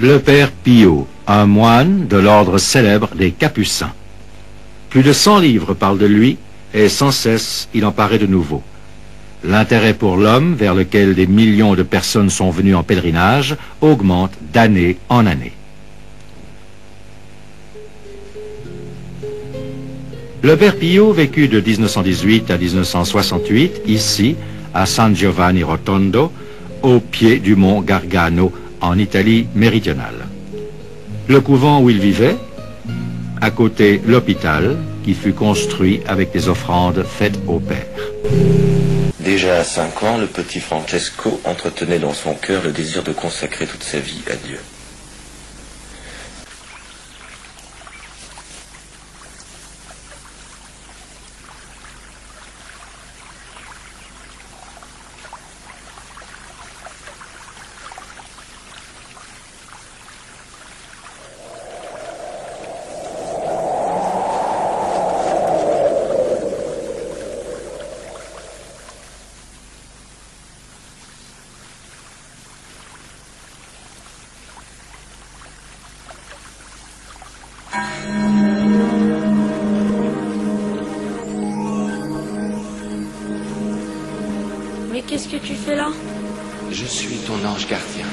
Le père Pio, un moine de l'ordre célèbre des Capucins. Plus de 100 livres parlent de lui, et sans cesse il en paraît de nouveaux. L'intérêt pour l'homme, vers lequel des millions de personnes sont venues en pèlerinage, augmente d'année en année. Le père Pio vécut de 1918 à 1968, ici, à San Giovanni Rotondo, au pied du mont Gargano, en Italie méridionale. Le couvent où il vivait, à côté l'hôpital, qui fut construit avec des offrandes faites au Père. Déjà à 5 ans, le petit Francesco entretenait dans son cœur le désir de consacrer toute sa vie à Dieu. Mais qu'est-ce que tu fais là? Je suis ton ange gardien.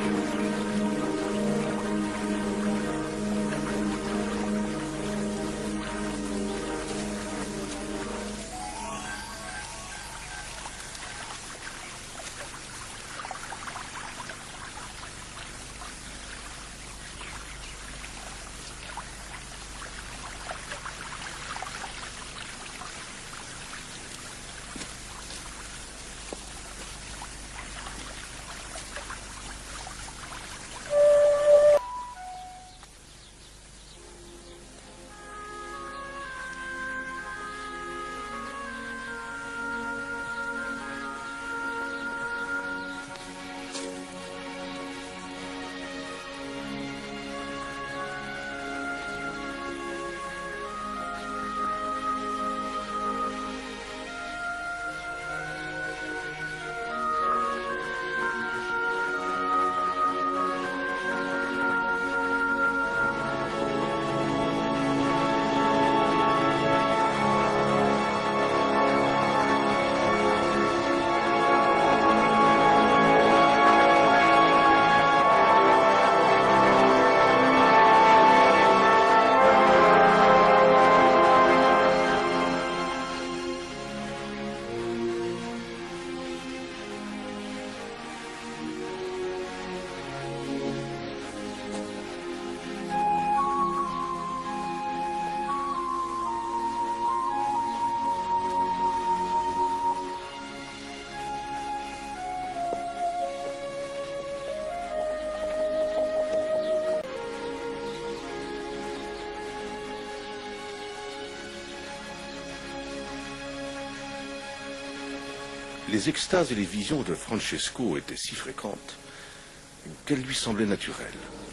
Les extases et les visions de Francesco étaient si fréquentes qu'elles lui semblaient naturelles.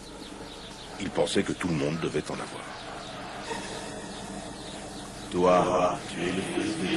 Il pensait que tout le monde devait en avoir. Toi, tu es le fils de Dieu.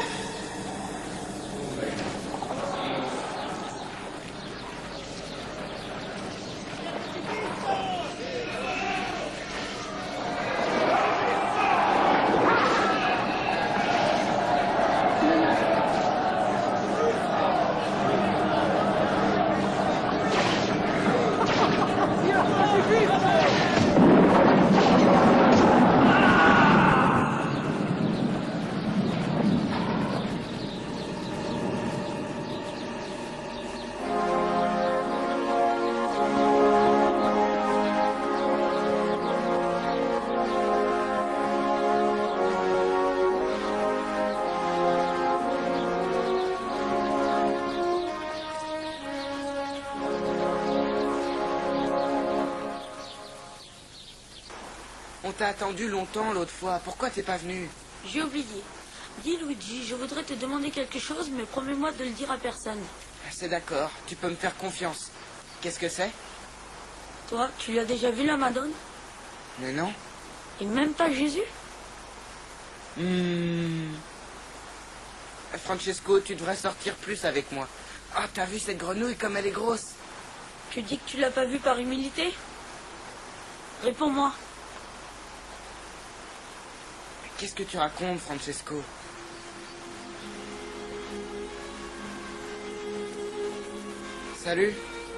On t'a attendu longtemps l'autre fois. Pourquoi t'es pas venu? J'ai oublié. Dis Luigi, je voudrais te demander quelque chose, mais promets-moi de le dire à personne. C'est d'accord, tu peux me faire confiance. Qu'est-ce que c'est? Toi, tu l'as déjà vu la Madone? Mais non. Et même pas Jésus? Francesco, tu devrais sortir plus avec moi. Ah, t'as vu cette grenouille comme elle est grosse? Tu dis que tu l'as pas vue par humilité? Réponds-moi. Qu'est-ce que tu racontes, Francesco? Salut.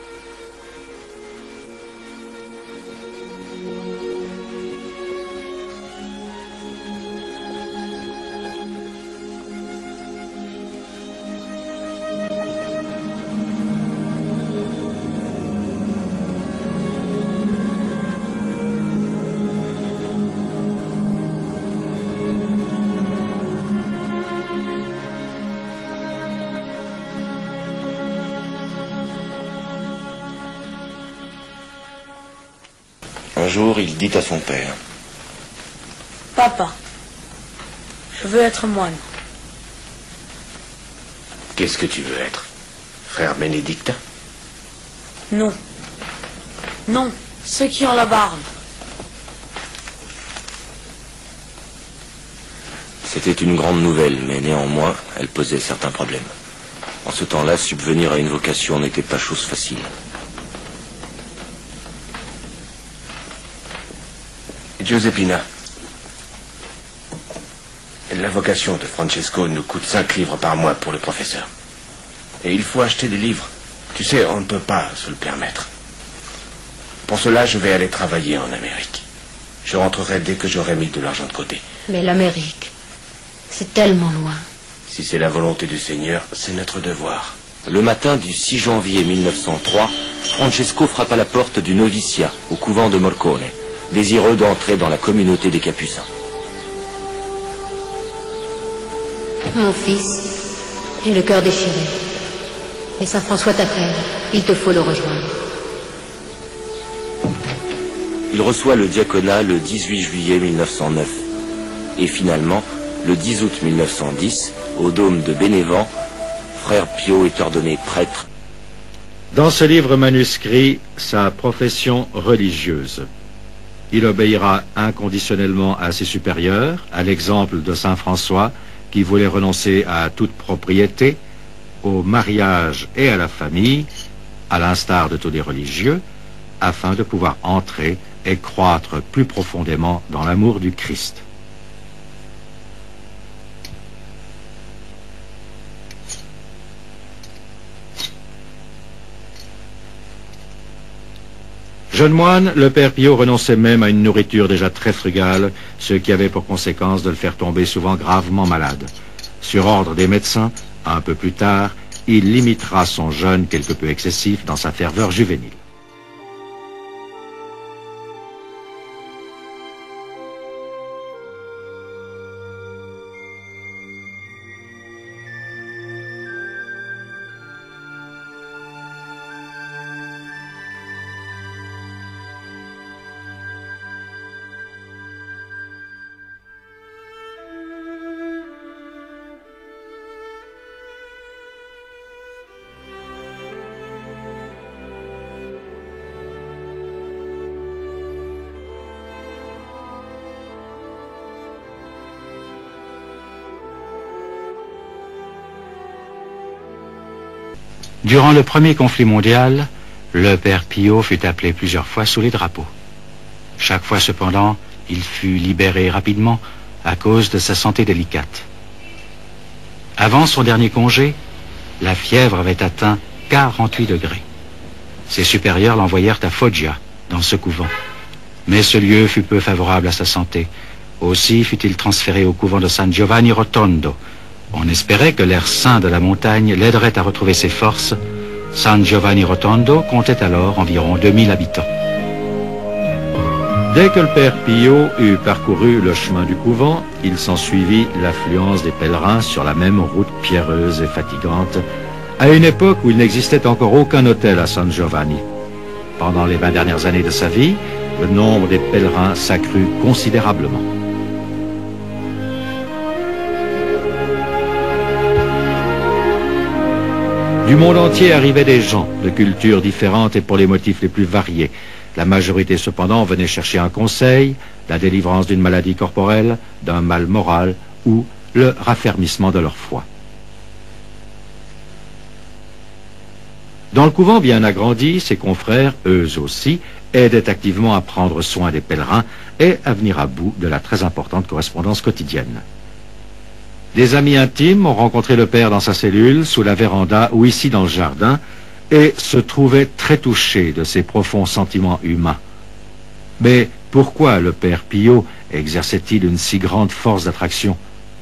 Un jour, il dit à son père: Papa, je veux être moine. Qu'est-ce que tu veux être? Frère bénédictin? Non. Non, ceux qui ont la barbe. C'était une grande nouvelle, mais néanmoins, elle posait certains problèmes. En ce temps-là, subvenir à une vocation n'était pas chose facile. Giuseppina, la vocation de Francesco nous coûte 5 livres par mois pour le professeur. Et il faut acheter des livres. Tu sais, on ne peut pas se le permettre. Pour cela, je vais aller travailler en Amérique. Je rentrerai dès que j'aurai mis de l'argent de côté. Mais l'Amérique, c'est tellement loin. Si c'est la volonté du Seigneur, c'est notre devoir. Le matin du 6 janvier 1903, Francesco frappe à la porte du noviciat au couvent de Morcone, désireux d'entrer dans la communauté des Capucins. Mon fils, j'ai le cœur déchiré. Et Saint François t'appelle, il te faut le rejoindre. Il reçoit le diaconat le 18 juillet 1909. Et finalement, le 10 août 1910, au dôme de Bénévent, frère Pio est ordonné prêtre. Dans ce livre manuscrit, sa profession religieuse. Il obéira inconditionnellement à ses supérieurs, à l'exemple de saint François, qui voulait renoncer à toute propriété, au mariage et à la famille, à l'instar de tous les religieux, afin de pouvoir entrer et croître plus profondément dans l'amour du Christ. Jeune moine, le père Pio renonçait même à une nourriture déjà très frugale, ce qui avait pour conséquence de le faire tomber souvent gravement malade. Sur ordre des médecins, un peu plus tard, il limitera son jeûne quelque peu excessif dans sa ferveur juvénile. Durant le premier conflit mondial, le père Pio fut appelé plusieurs fois sous les drapeaux. Chaque fois cependant, il fut libéré rapidement à cause de sa santé délicate. Avant son dernier congé, la fièvre avait atteint 48 degrés. Ses supérieurs l'envoyèrent à Foggia, dans ce couvent. Mais ce lieu fut peu favorable à sa santé. Aussi fut-il transféré au couvent de San Giovanni Rotondo. On espérait que l'air sain de la montagne l'aiderait à retrouver ses forces. San Giovanni Rotondo comptait alors environ 2000 habitants. Dès que le père Pio eut parcouru le chemin du couvent, il s'ensuivit l'affluence des pèlerins sur la même route pierreuse et fatigante, à une époque où il n'existait encore aucun hôtel à San Giovanni. Pendant les 20 dernières années de sa vie, le nombre des pèlerins s'accrut considérablement. Du monde entier arrivaient des gens, de cultures différentes et pour les motifs les plus variés. La majorité cependant venait chercher un conseil, la délivrance d'une maladie corporelle, d'un mal moral ou le raffermissement de leur foi. Dans le couvent bien agrandi, ses confrères, eux aussi, aidaient activement à prendre soin des pèlerins et à venir à bout de la très importante correspondance quotidienne. Des amis intimes ont rencontré le père dans sa cellule, sous la véranda ou ici dans le jardin, et se trouvaient très touchés de ses profonds sentiments humains. Mais pourquoi le père Pio exerçait-il une si grande force d'attraction?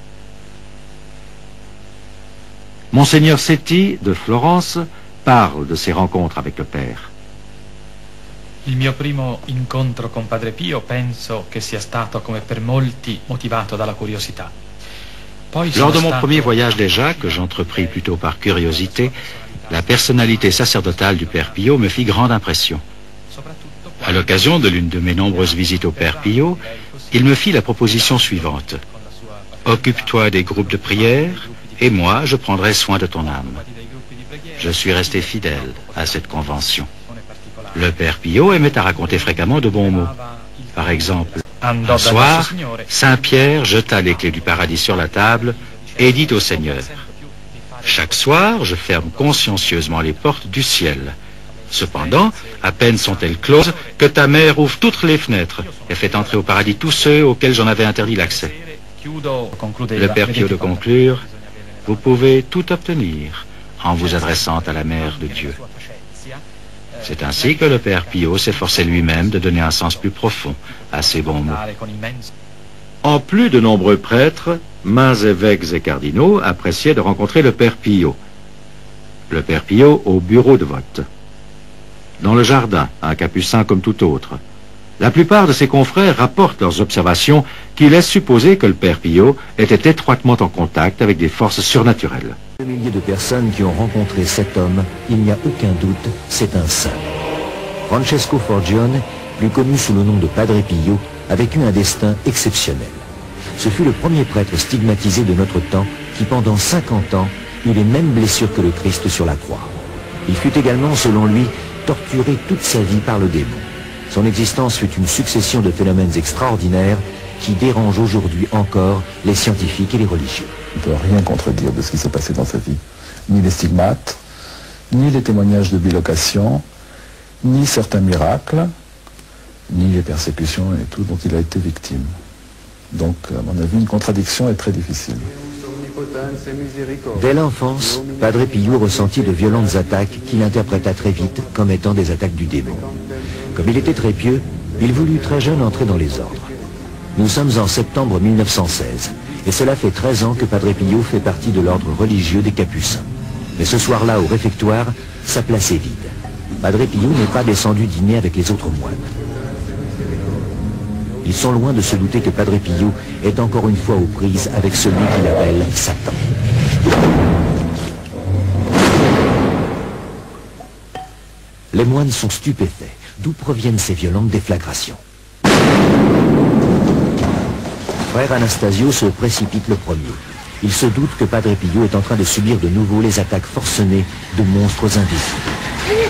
Monseigneur Setti, de Florence, parle de ses rencontres avec le père. Il mio primo incontro con Padre Pio penso che sia stato, come per molti, motivato dalla curiosità. Lors de mon premier voyage déjà, que j'entrepris plutôt par curiosité, la personnalité sacerdotale du Père Pio me fit grande impression. À l'occasion de l'une de mes nombreuses visites au Père Pio, il me fit la proposition suivante. Occupe-toi des groupes de prière, et moi, je prendrai soin de ton âme. Je suis resté fidèle à cette convention. Le Père Pio aimait à raconter fréquemment de bons mots. Par exemple, un soir, Saint Pierre jeta les clés du paradis sur la table et dit au Seigneur, « Chaque soir, je ferme consciencieusement les portes du ciel. Cependant, à peine sont-elles closes que ta mère ouvre toutes les fenêtres et fait entrer au paradis tous ceux auxquels j'en avais interdit l'accès. » Le Père Pio de conclure, « Vous pouvez tout obtenir en vous adressant à la Mère de Dieu. » C'est ainsi que le Père Pio s'efforçait lui-même de donner un sens plus profond à ces bons mots. En plus de nombreux prêtres, mains évêques et cardinaux appréciaient de rencontrer le Père Pio. Le Père Pio au bureau de vote. Dans le jardin, un capucin comme tout autre. La plupart de ses confrères rapportent leurs observations qui laissent supposer que le Père Pio était étroitement en contact avec des forces surnaturelles. Des milliers de personnes qui ont rencontré cet homme, il n'y a aucun doute, c'est un saint. Francesco Forgione, plus connu sous le nom de Padre Pio, a vécu un destin exceptionnel. Ce fut le premier prêtre stigmatisé de notre temps qui, pendant 50 ans, eut les mêmes blessures que le Christ sur la croix. Il fut également, selon lui, torturé toute sa vie par le démon. Son existence fut une succession de phénomènes extraordinaires qui dérangent aujourd'hui encore les scientifiques et les religieux. On ne peut rien contredire de ce qui s'est passé dans sa vie. Ni les stigmates, ni les témoignages de bilocation, ni certains miracles, ni les persécutions et tout dont il a été victime. Donc, à mon avis, une contradiction est très difficile. Dès l'enfance, Padre Pio ressentit de violentes attaques qu'il interpréta très vite comme étant des attaques du démon. Comme il était très pieux, il voulut très jeune entrer dans les ordres. Nous sommes en septembre 1916, et cela fait 13 ans que Padre Pio fait partie de l'ordre religieux des Capucins. Mais ce soir-là, au réfectoire, sa place est vide. Padre Pio n'est pas descendu dîner avec les autres moines. Ils sont loin de se douter que Padre Pio est encore une fois aux prises avec celui qu'il appelle Satan. Les moines sont stupéfaits. D'où proviennent ces violentes déflagrations? Frère Anastasio se précipite le premier. Il se doute que Padre Pio est en train de subir de nouveau les attaques forcenées de monstres invisibles.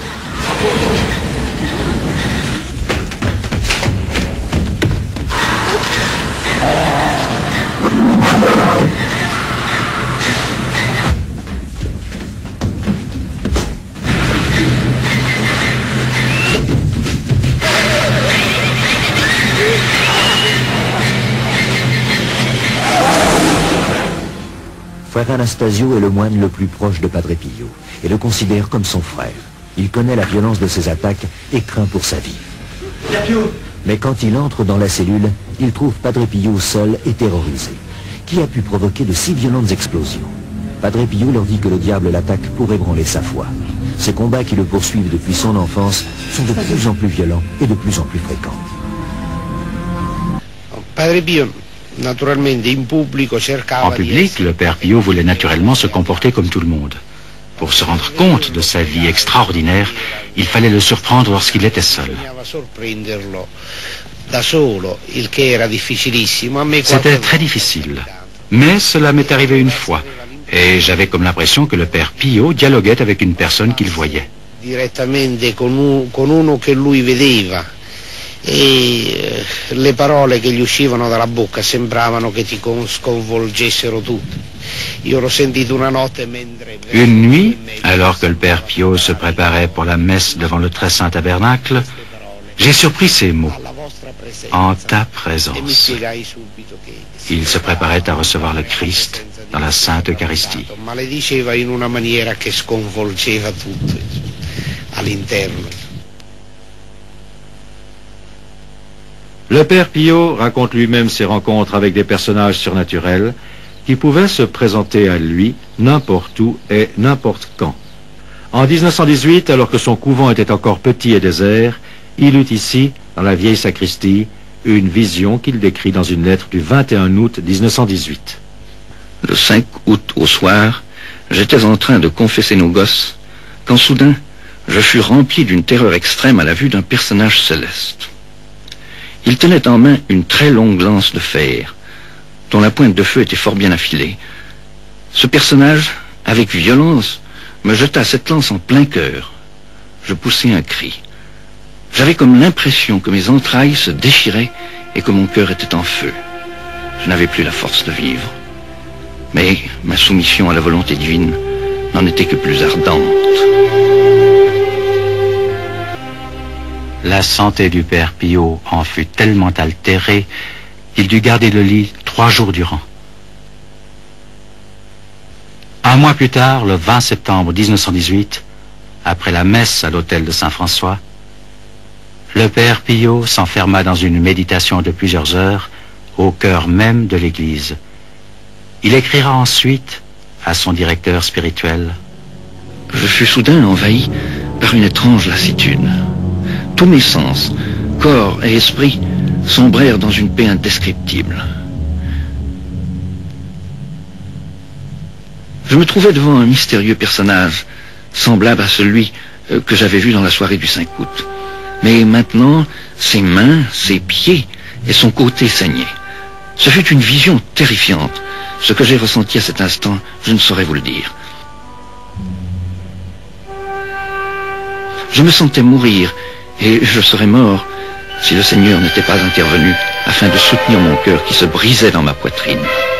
Frère Anastasio est le moine le plus proche de Padre Pio et le considère comme son frère. Il connaît la violence de ses attaques et craint pour sa vie. Mais quand il entre dans la cellule, il trouve Padre Pio seul et terrorisé. Qui a pu provoquer de si violentes explosions? Padre Pio leur dit que le diable l'attaque pour ébranler sa foi. Ces combats qui le poursuivent depuis son enfance sont de plus en plus violents et de plus en plus fréquents. Padre Pio, en public, le Père Pio voulait naturellement se comporter comme tout le monde. Pour se rendre compte de sa vie extraordinaire, il fallait le surprendre lorsqu'il était seul. C'était très difficile, mais cela m'est arrivé une fois, et j'avais comme l'impression que le Père Pio dialoguait avec une personne qu'il voyait. Direttamente con uno che lui vedeva. E le parole che gli uscivano dalla bocca sembravano che ti sconvolgessero tutte. Une nuit, alors que le Père Pio se préparait pour la messe devant le très saint tabernacle, j'ai surpris ces mots. En ta présence. Il se préparait à recevoir le Christ dans la Sainte Eucharistie. Le Père Pio raconte lui-même ses rencontres avec des personnages surnaturels qui pouvaient se présenter à lui n'importe où et n'importe quand. En 1918, alors que son couvent était encore petit et désert, il eut ici, dans la vieille sacristie, une vision qu'il décrit dans une lettre du 21 août 1918. Le 5 août au soir, j'étais en train de confesser nos gosses, quand soudain, je fus rempli d'une terreur extrême à la vue d'un personnage céleste. Il tenait en main une très longue lance de fer, dont la pointe de feu était fort bien affilée. Ce personnage, avec violence, me jeta cette lance en plein cœur. Je poussai un cri. J'avais comme l'impression que mes entrailles se déchiraient et que mon cœur était en feu. Je n'avais plus la force de vivre. Mais ma soumission à la volonté divine n'en était que plus ardente. La santé du Père Pio en fut tellement altérée qu'il dut garder le lit 3 jours durant. Un mois plus tard, le 20 septembre 1918, après la messe à l'hôtel de Saint-François, le Père Pio s'enferma dans une méditation de plusieurs heures au cœur même de l'église. Il écrira ensuite à son directeur spirituel. Je fus soudain envahi par une étrange lassitude. Tous mes sens, corps et esprit, sombrèrent dans une paix indescriptible. Je me trouvais devant un mystérieux personnage, semblable à celui que j'avais vu dans la soirée du 5 août. Mais maintenant, ses mains, ses pieds et son côté saignaient. Ce fut une vision terrifiante. Ce que j'ai ressenti à cet instant, je ne saurais vous le dire. Je me sentais mourir, et je serais mort si le Seigneur n'était pas intervenu afin de soutenir mon cœur qui se brisait dans ma poitrine.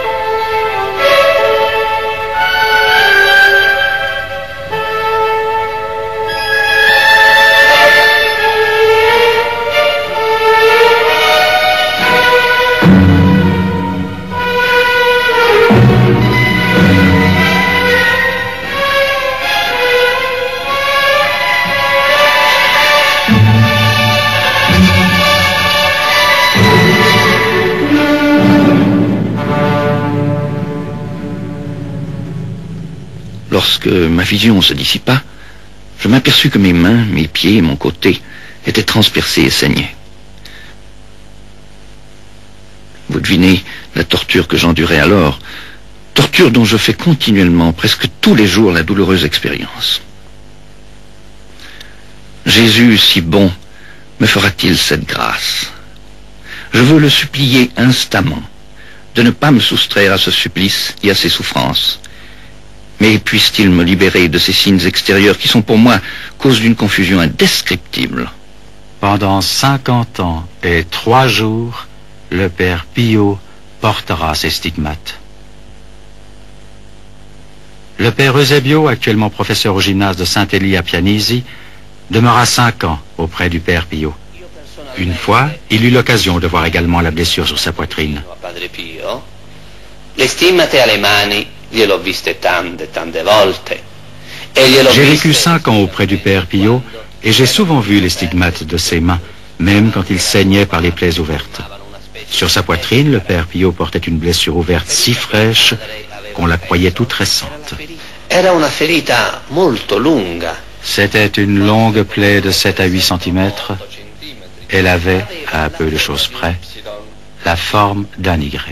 Lorsque ma vision se dissipa, je m'aperçus que mes mains, mes pieds et mon côté étaient transpercés et saignaient. Vous devinez la torture que j'endurais alors, torture dont je fais continuellement, presque tous les jours, la douloureuse expérience. Jésus, si bon, me fera-t-il cette grâce? Je veux le supplier instamment de ne pas me soustraire à ce supplice et à ces souffrances. Mais puisse-t-il me libérer de ces signes extérieurs qui sont pour moi cause d'une confusion indescriptible. Pendant 50 ans et 3 jours, le Père Pio portera ses stigmates. Le Père Eusebio, actuellement professeur au gymnase de Saint-Élie à Pianisi, demeura 5 ans auprès du Père Pio. Une fois, il eut l'occasion de voir également la blessure sur sa poitrine. Le stigmate alle mani gliel'ho viste tante volte. J'ai vécu 5 ans auprès du Père Pio et j'ai souvent vu les stigmates de ses mains, même quand il saignait par les plaies ouvertes. Sur sa poitrine, le Père Pio portait une blessure ouverte si fraîche qu'on la croyait toute récente. Era una ferita molto lunga. C'était une longue plaie de 7 à 8 cm. Elle avait, à peu de choses près, la forme d'un Y.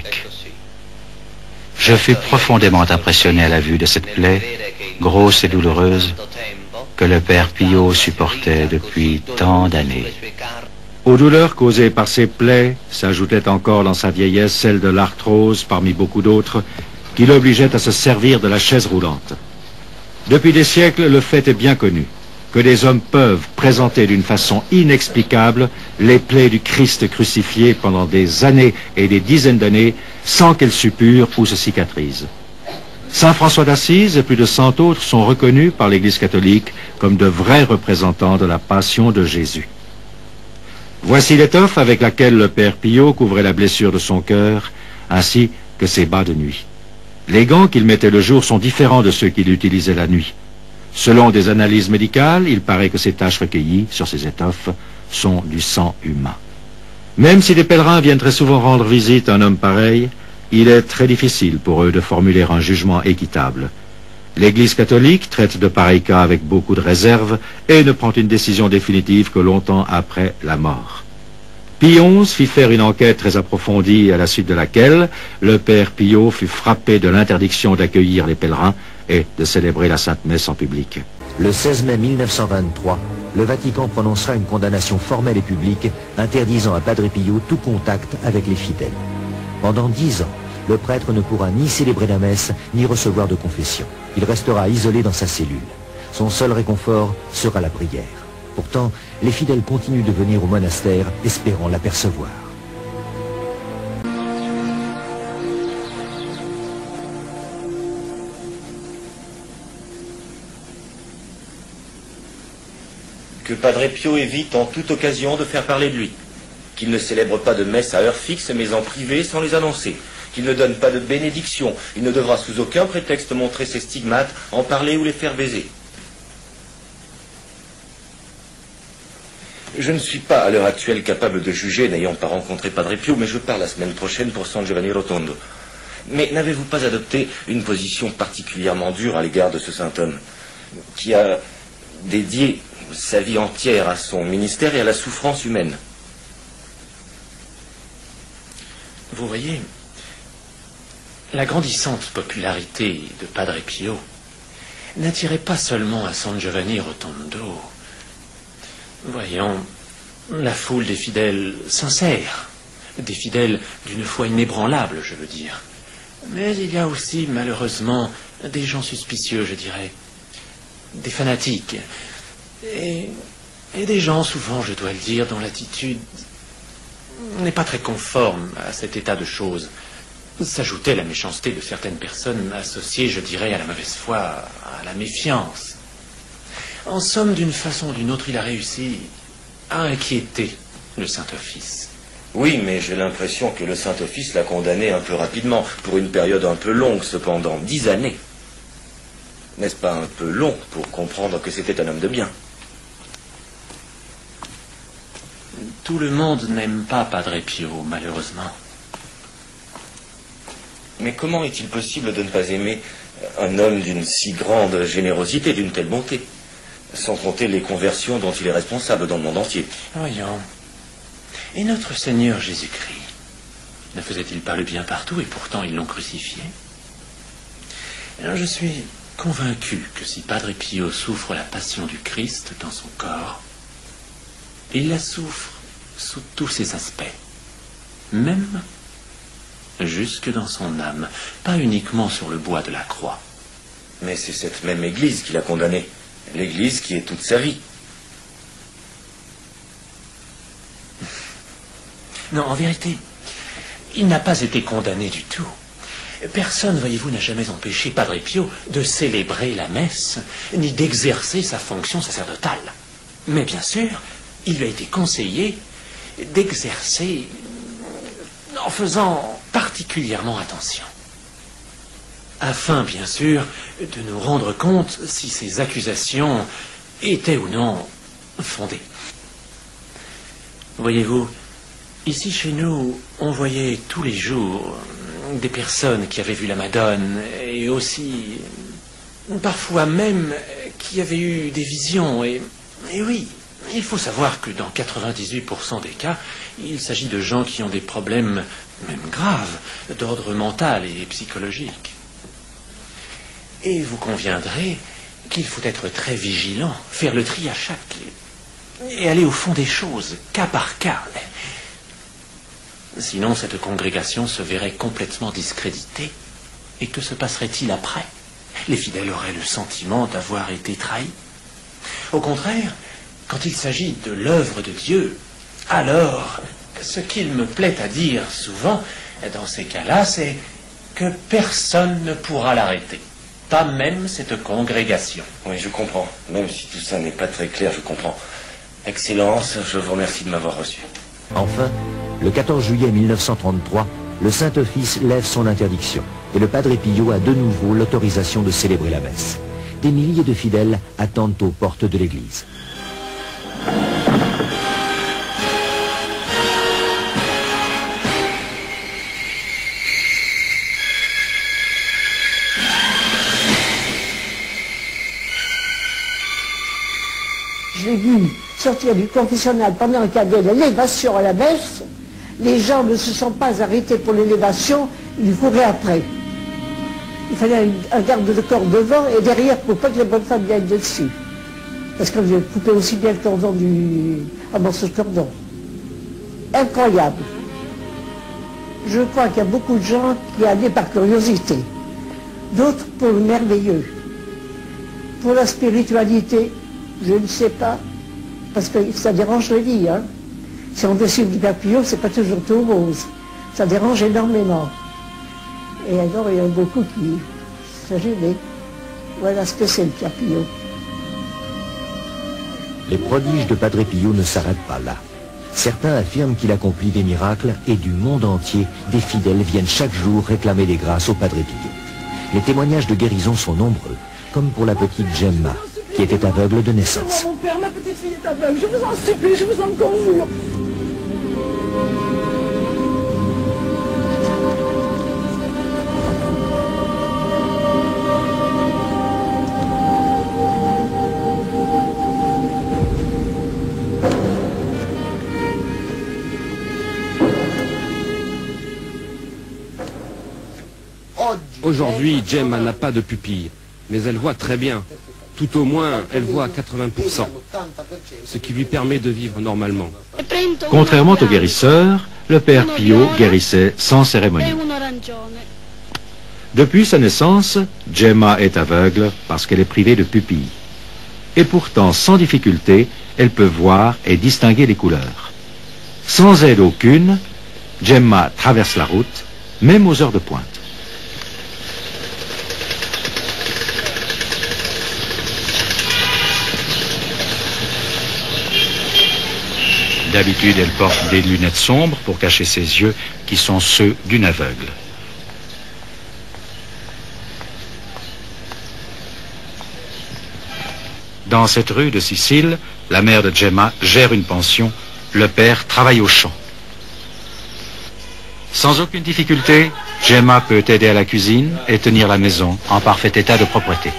Je fus profondément impressionné à la vue de cette plaie, grosse et douloureuse, que le Père Pio supportait depuis tant d'années. Aux douleurs causées par ces plaies s'ajoutait encore dans sa vieillesse celle de l'arthrose parmi beaucoup d'autres, qui l'obligeait à se servir de la chaise roulante. Depuis des siècles, le fait est bien connu, que des hommes peuvent présenter d'une façon inexplicable les plaies du Christ crucifié pendant des années et des dizaines d'années sans qu'elles suppurent ou se cicatrisent. Saint François d'Assise et plus de 100 autres sont reconnus par l'Église catholique comme de vrais représentants de la passion de Jésus. Voici l'étoffe avec laquelle le Père Pio couvrait la blessure de son cœur, ainsi que ses bas de nuit. Les gants qu'il mettait le jour sont différents de ceux qu'il utilisait la nuit. Selon des analyses médicales, il paraît que ces taches recueillies sur ces étoffes sont du sang humain. Même si des pèlerins viennent très souvent rendre visite à un homme pareil, il est très difficile pour eux de formuler un jugement équitable. L'Église catholique traite de pareils cas avec beaucoup de réserve et ne prend une décision définitive que longtemps après la mort. Pie XI fit faire une enquête très approfondie à la suite de laquelle le Père Pio fut frappé de l'interdiction d'accueillir les pèlerins et de célébrer la Sainte Messe en public. Le 16 mai 1923, le Vatican prononcera une condamnation formelle et publique interdisant à Padre Pio tout contact avec les fidèles. Pendant 10 ans, le prêtre ne pourra ni célébrer la messe, ni recevoir de confession. Il restera isolé dans sa cellule. Son seul réconfort sera la prière. Pourtant, les fidèles continuent de venir au monastère, espérant l'apercevoir. Que Padre Pio évite en toute occasion de faire parler de lui. Qu'il ne célèbre pas de messe à heure fixe, mais en privé sans les annoncer. Qu'il ne donne pas de bénédiction. Il ne devra sous aucun prétexte montrer ses stigmates, en parler ou les faire baiser. Je ne suis pas à l'heure actuelle capable de juger, n'ayant pas rencontré Padre Pio, mais je pars la semaine prochaine pour San Giovanni Rotondo. Mais n'avez-vous pas adopté une position particulièrement dure à l'égard de ce saint homme, qui a dédié sa vie entière à son ministère et à la souffrance humaine? Vous voyez, la grandissante popularité de Padre Pio n'attirait pas seulement à San Giovanni Rotondo. Voyons, la foule des fidèles sincères, des fidèles d'une foi inébranlable, je veux dire. Mais il y a aussi, malheureusement, des gens suspicieux, je dirais, des fanatiques, et des gens, souvent, je dois le dire, dont l'attitude n'est pas très conforme à cet état de choses. S'ajoutait la méchanceté de certaines personnes associées, je dirais, à la mauvaise foi, à la méfiance. En somme, d'une façon ou d'une autre, il a réussi à inquiéter le Saint-Office. Oui, mais j'ai l'impression que le Saint-Office l'a condamné un peu rapidement, pour une période un peu longue cependant, 10 années. N'est-ce pas un peu long pour comprendre que c'était un homme de bien? Tout le monde n'aime pas Padre Pio, malheureusement. Mais comment est-il possible de ne pas aimer un homme d'une si grande générosité, d'une telle bonté, sans compter les conversions dont il est responsable dans le monde entier? Voyons. Et notre Seigneur Jésus-Christ, ne faisait-il pas le bien partout et pourtant ils l'ont crucifié? Alors je suis convaincu que si Padre Pio souffre la passion du Christ dans son corps, il la souffre sous tous ses aspects, même jusque dans son âme, pas uniquement sur le bois de la croix. Mais c'est cette même Église qui l'a condamné, l'Église qui est toute sa vie. Non, en vérité, il n'a pas été condamné du tout. Personne, voyez-vous, n'a jamais empêché Padre Pio de célébrer la messe, ni d'exercer sa fonction sacerdotale. Mais bien sûr, il lui a été conseillé d'exercer en faisant particulièrement attention, afin, bien sûr, de nous rendre compte si ces accusations étaient ou non fondées. Voyez-vous, ici chez nous, on voyait tous les jours des personnes qui avaient vu la Madone, et aussi, parfois même, qui avaient eu des visions, et oui, il faut savoir que dans 98% des cas, il s'agit de gens qui ont des problèmes, même graves, d'ordre mental et psychologique. Et vous conviendrez qu'il faut être très vigilant, faire le tri à chaque, et aller au fond des choses, cas par cas. Sinon, cette congrégation se verrait complètement discréditée. Et que se passerait-il après? Les fidèles auraient le sentiment d'avoir été trahis. Au contraire, quand il s'agit de l'œuvre de Dieu, alors, ce qu'il me plaît à dire souvent, dans ces cas-là, c'est que personne ne pourra l'arrêter. Pas même cette congrégation. Oui, je comprends. Même si tout ça n'est pas très clair, je comprends. Excellence, je vous remercie de m'avoir reçu. Enfin, le 14 juillet 1933, le Saint-Office lève son interdiction et le Padre Pio a de nouveau l'autorisation de célébrer la messe. Des milliers de fidèles attendent aux portes de l'église. Je l'ai vu sortir du confessionnal pendant qu'il y avait l'élévation à la messe. Les gens ne se sont pas arrêtés pour l'élévation, ils couraient après. Il fallait un garde de corps devant et derrière pour pas que les bonnes femmes viennent dessus. Parce qu'on coupait aussi bien le cordon un morceau de cordon. Incroyable. Je crois qu'il y a beaucoup de gens qui allaient par curiosité. D'autres pour le merveilleux. Pour la spiritualité, je ne sais pas, parce que ça dérange la vie. Hein. Si on décide du Père Pio, c'est pas toujours tout rose. Ça dérange énormément. Et alors, il y a beaucoup qui se gênaient. Voilà ce que c'est le Père Pio. Les prodiges de Padre Pio ne s'arrêtent pas là. Certains affirment qu'il accomplit des miracles et du monde entier, des fidèles viennent chaque jour réclamer des grâces au Padre Pio. Les témoignages de guérison sont nombreux, comme pour la petite Gemma, qui était aveugle de naissance. Mon père, ma petite fille est aveugle, je vous en supplie, je vous en conjure. Aujourd'hui, Gemma n'a pas de pupille, mais elle voit très bien. Tout au moins, elle voit à 80%, ce qui lui permet de vivre normalement. Contrairement au guérisseur, le Père Pio guérissait sans cérémonie. Depuis sa naissance, Gemma est aveugle parce qu'elle est privée de pupille. Et pourtant, sans difficulté, elle peut voir et distinguer les couleurs. Sans aide aucune, Gemma traverse la route, même aux heures de pointe. D'habitude, elle porte des lunettes sombres pour cacher ses yeux, qui sont ceux d'une aveugle. Dans cette rue de Sicile, la mère de Gemma gère une pension, le père travaille au champ. Sans aucune difficulté, Gemma peut aider à la cuisine et tenir la maison en parfait état de propreté.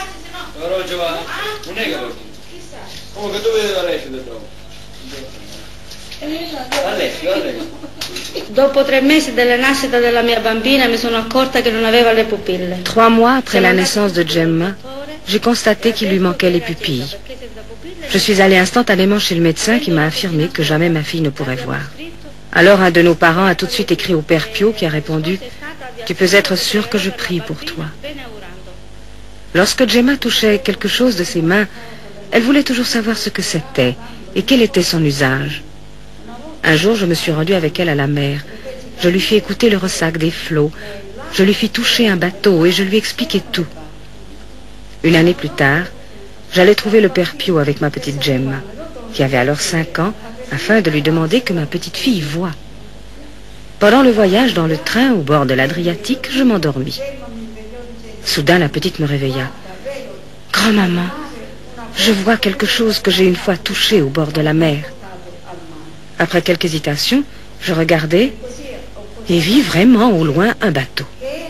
Dopo 3 mesi dalla nascita della mia bambina mi sono accorta che non aveva le pupille. 3 mois après la naissance de Gemma, j'ai constaté qu'il lui manquait les pupilles. Je suis allée instantanément chez le médecin qui m'a affirmé que jamais ma fille ne pourrait voir. Alors un de nos parents a tout de suite écrit au Père Pio qui a répondu « Tu peux être sûr que je prie pour toi ». Lorsque Gemma touchait quelque chose de ses mains, elle voulait toujours savoir ce que c'était et quel était son usage. Un jour, je me suis rendue avec elle à la mer. Je lui fis écouter le ressac des flots. Je lui fis toucher un bateau et je lui expliquai tout. Une année plus tard, j'allais trouver le Père Pio avec ma petite Gemma, qui avait alors 5 ans, afin de lui demander que ma petite fille voie. Pendant le voyage dans le train au bord de l'Adriatique, je m'endormis. Soudain, la petite me réveilla. « Grand-maman, je vois quelque chose que j'ai une fois touché au bord de la mer. » Après quelques hésitations, je regardai et vis vraiment au loin un bateau.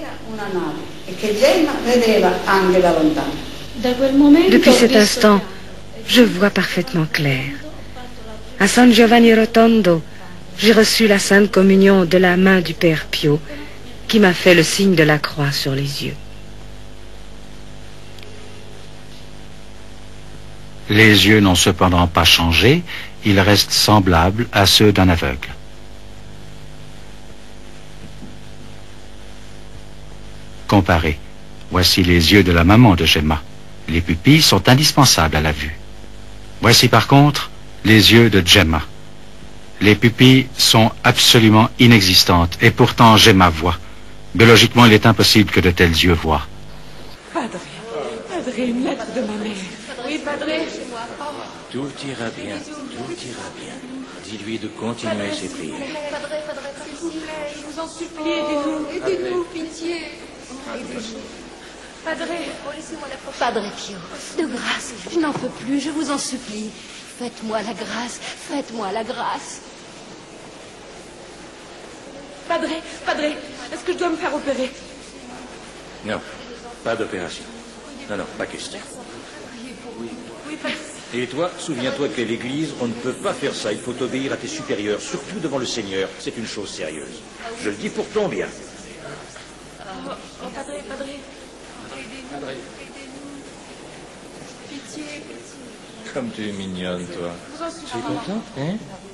Depuis cet instant, je vois parfaitement clair. À San Giovanni Rotondo, j'ai reçu la Sainte Communion de la main du Père Pio, qui m'a fait le signe de la croix sur les yeux. Les yeux n'ont cependant pas changé, ils restent semblables à ceux d'un aveugle. Comparez, voici les yeux de la maman de Gemma. Les pupilles sont indispensables à la vue. Voici par contre les yeux de Gemma. Les pupilles sont absolument inexistantes et pourtant Gemma voit. Biologiquement, il est impossible que de tels yeux voient. Padre, une lettre de ma mère. Oui, Padre. Tout ira bien, tout ira bien. Dis-lui de continuer ses prières. Padre, s'il vous plaît, je vous en supplie, aidez-nous. Aidez-nous, pitié. Aidez-nous. Padre, laissez-moi la prochaine. Padre Pio, de grâce, je n'en peux plus, je vous en supplie. Faites-moi la grâce, faites-moi la grâce. Padre, est-ce que je dois me faire opérer? Non, pas d'opération. Non, pas question. Oui, Padre. Et toi, souviens-toi qu'à l'église, on ne peut pas faire ça. Il faut obéir à tes supérieurs, surtout devant le Seigneur. C'est une chose sérieuse. Je le dis pour ton bien. Padre. Aidez-nous. Pitié. Comme tu es mignonne, toi. Vous en supplie. Tu es contente, hein?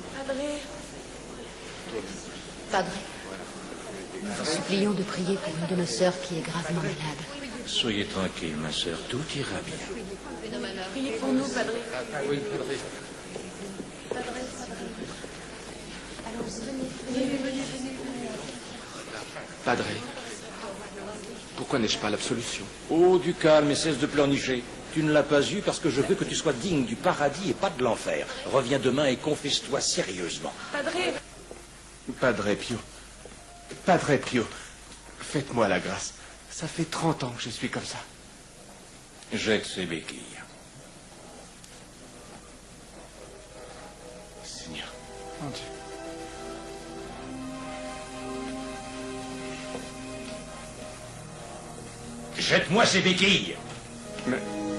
Padre, nous vous supplions de prier pour une de nos sœurs qui est gravement malade. Soyez tranquille, ma sœur. Tout ira bien. Priez pour nous, Padre. Oui, Padre. Padre, pourquoi n'ai-je pas l'absolution? Oh, du calme et cesse de pleurnicher. Tu ne l'as pas eu parce que je veux que tu sois digne du paradis et pas de l'enfer. Reviens demain et confesse-toi sérieusement. Padre Pio, faites-moi la grâce. Ça fait 30 ans que je suis comme ça. Jette ces béquilles. Seigneur, mon Dieu. Jette-moi ces béquilles. Mais...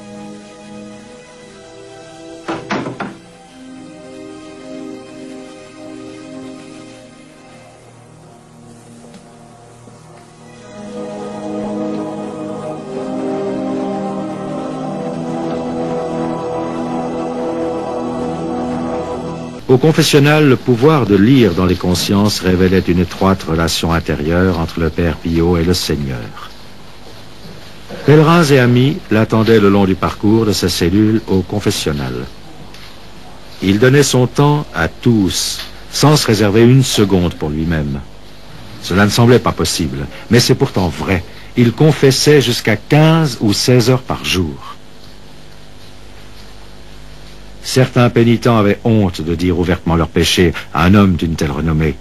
Au confessionnal, le pouvoir de lire dans les consciences révélait une étroite relation intérieure entre le Père Pio et le Seigneur. Pèlerins et amis l'attendaient le long du parcours de sa cellule au confessionnal. Il donnait son temps à tous, sans se réserver une seconde pour lui-même. Cela ne semblait pas possible, mais c'est pourtant vrai. Il confessait jusqu'à 15 ou 16 heures par jour. Certains pénitents avaient honte de dire ouvertement leurs péchés à un homme d'une telle renommée.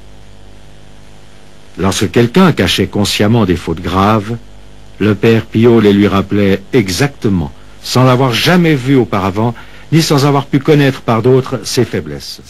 Lorsque quelqu'un cachait consciemment des fautes graves, le Père Pio les lui rappelait exactement, sans l'avoir jamais vu auparavant, ni sans avoir pu connaître par d'autres ses faiblesses.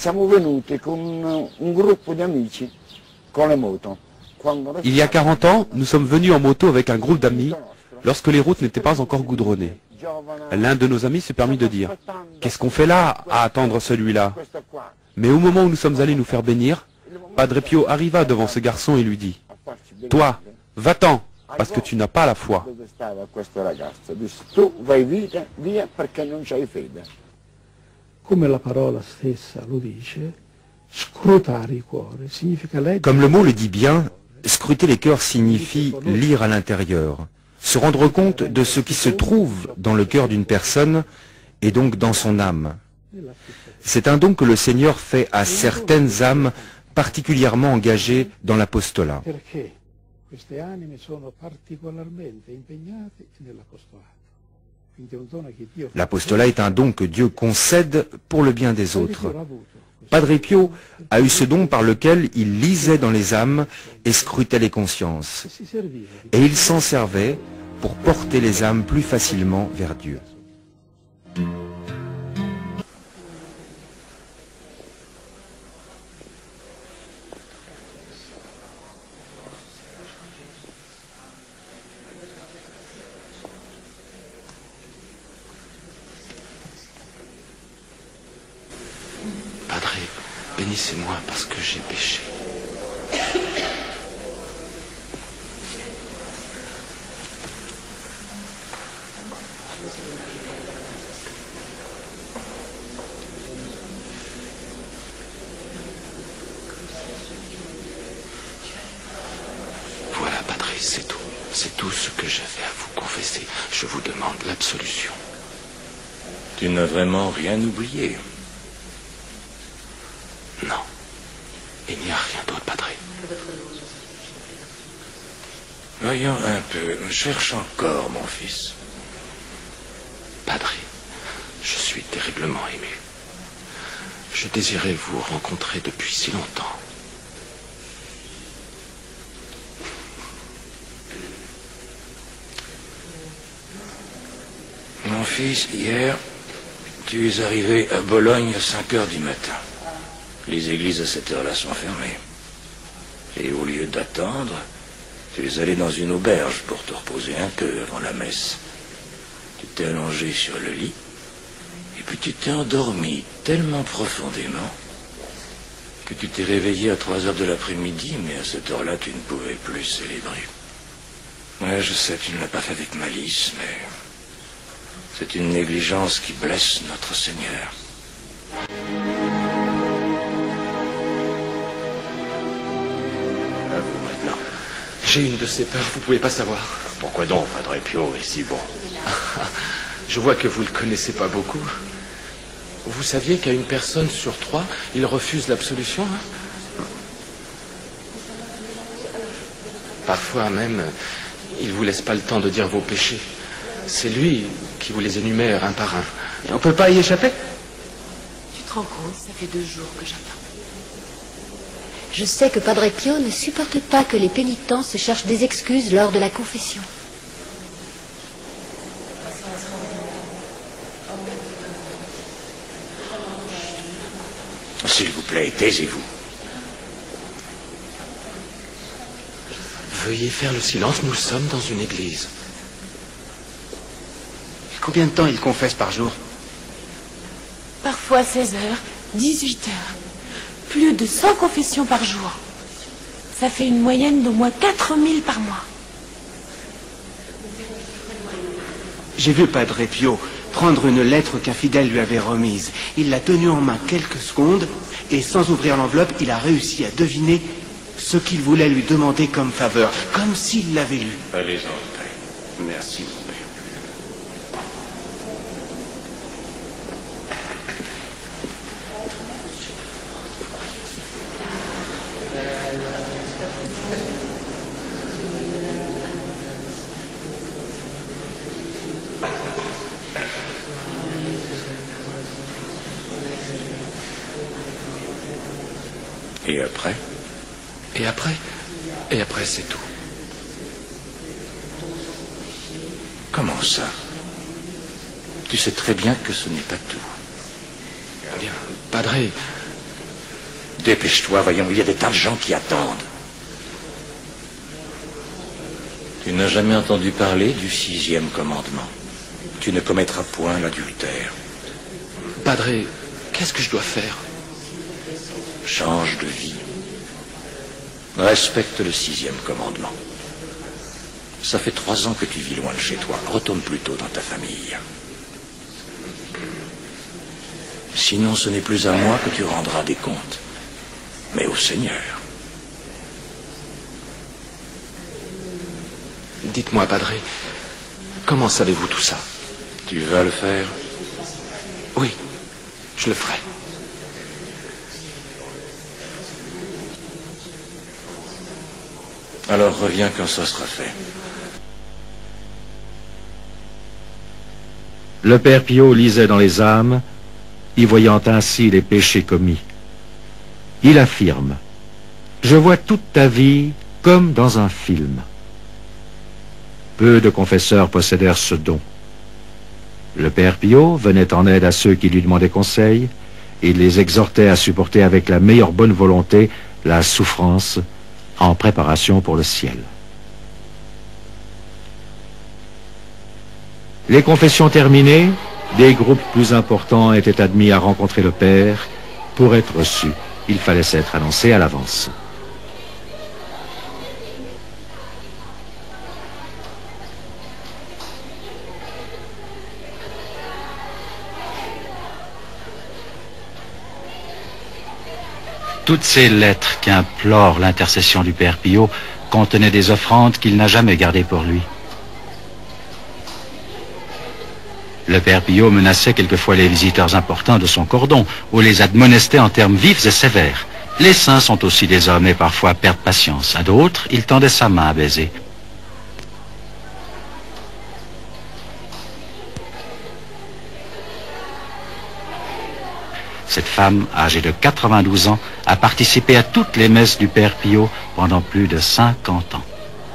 Il y a 40 ans, nous sommes venus en moto avec un groupe d'amis lorsque les routes n'étaient pas encore goudronnées. L'un de nos amis se permit de dire « Qu'est-ce qu'on fait là à attendre celui-là » Mais au moment où nous sommes allés nous faire bénir, Padre Pio arriva devant ce garçon et lui dit « Toi, va-t'en, parce que tu n'as pas la foi. » Comme le mot le dit bien, scruter les cœurs signifie lire à l'intérieur, se rendre compte de ce qui se trouve dans le cœur d'une personne et donc dans son âme. C'est un don que le Seigneur fait à certaines âmes particulièrement engagées dans l'apostolat. L'apostolat est un don que Dieu concède pour le bien des autres. Padre Pio a eu ce don par lequel il lisait dans les âmes et scrutait les consciences. Et il s'en servait pour porter les âmes plus facilement vers Dieu. Padre, bénissez-moi parce que j'ai péché. Voilà, Padre, c'est tout. C'est tout ce que j'avais à vous confesser. Je vous demande l'absolution. Tu n'as vraiment rien oublié. Non. Il n'y a rien d'autre, Padre. Voyons un peu. Cherche encore, mon fils. Padre, je suis terriblement ému. Je désirais vous rencontrer depuis si longtemps. Mon fils, hier, tu es arrivé à Bologne à 5 heures du matin. Les églises à cette heure-là sont fermées. Et au lieu d'attendre, tu es allé dans une auberge pour te reposer un peu avant la messe. Tu t'es allongé sur le lit, et puis tu t'es endormi tellement profondément que tu t'es réveillé à 3 heures de l'après-midi, mais à cette heure-là, tu ne pouvais plus célébrer. Ouais, je sais, tu ne l'as pas fait avec malice, mais c'est une négligence qui blesse notre Seigneur. À vous maintenant. J'ai une de ces peurs, vous pouvez pas savoir. Pourquoi donc, Padre Pio est si bon? Je vois que vous le connaissez pas beaucoup. Vous saviez qu'à une personne sur 3, il refuse l'absolution, hein? Parfois même, il vous laisse pas le temps de dire vos péchés. C'est lui qui vous les énumère un par un. Et on peut pas y échapper? Tu te rends compte, ça fait 2 jours que j'attends. Je sais que Padre Pio ne supporte pas que les pénitents se cherchent des excuses lors de la confession. S'il vous plaît, taisez-vous. Veuillez faire le silence, nous sommes dans une église. Combien de temps il confesse par jour? Parfois 16 heures, 18 heures. Plus de 100 confessions par jour. Ça fait une moyenne d'au moins 4000 par mois. J'ai vu Padre Pio prendre une lettre qu'un fidèle lui avait remise. Il l'a tenue en main quelques secondes et sans ouvrir l'enveloppe, il a réussi à deviner ce qu'il voulait lui demander comme faveur, comme s'il l'avait lu. Allez-en, Père. Merci, mon Père. Et après? Et après? Et après, c'est tout. Comment ça? Tu sais très bien que ce n'est pas tout. Eh bien, Padre... Dépêche-toi, voyons, il y a des tas de gens qui attendent. Tu n'as jamais entendu parler du 6e commandement. Tu ne commettras point l'adultère. Padre, qu'est-ce que je dois faire? Change de vie. Respecte le 6e commandement. Ça fait 3 ans que tu vis loin de chez toi. Retourne plutôt dans ta famille. Sinon, ce n'est plus à moi que tu rendras des comptes, mais au Seigneur. Dites-moi, Padre, comment savez-vous tout ça? Tu vas le faire? Oui, je le ferai. Alors reviens quand ça sera fait. Le Père Pio lisait dans les âmes, y voyant ainsi les péchés commis. Il affirme: je vois toute ta vie comme dans un film. Peu de confesseurs possédèrent ce don. Le Père Pio venait en aide à ceux qui lui demandaient conseil, et il les exhortait à supporter avec la meilleure bonne volonté la souffrance en préparation pour le ciel. Les confessions terminées, des groupes plus importants étaient admis à rencontrer le Père. Pour être reçus, il fallait s'être annoncé à l'avance. Toutes ces lettres qui implorent l'intercession du Père Pio contenaient des offrandes qu'il n'a jamais gardées pour lui. Le Père Pio menaçait quelquefois les visiteurs importants de son cordon, ou les admonestait en termes vifs et sévères. Les saints sont aussi des hommes et parfois perdent patience. À d'autres, il tendait sa main à baiser. Cette femme, âgée de 92 ans, a participé à toutes les messes du Père Pio pendant plus de 50 ans.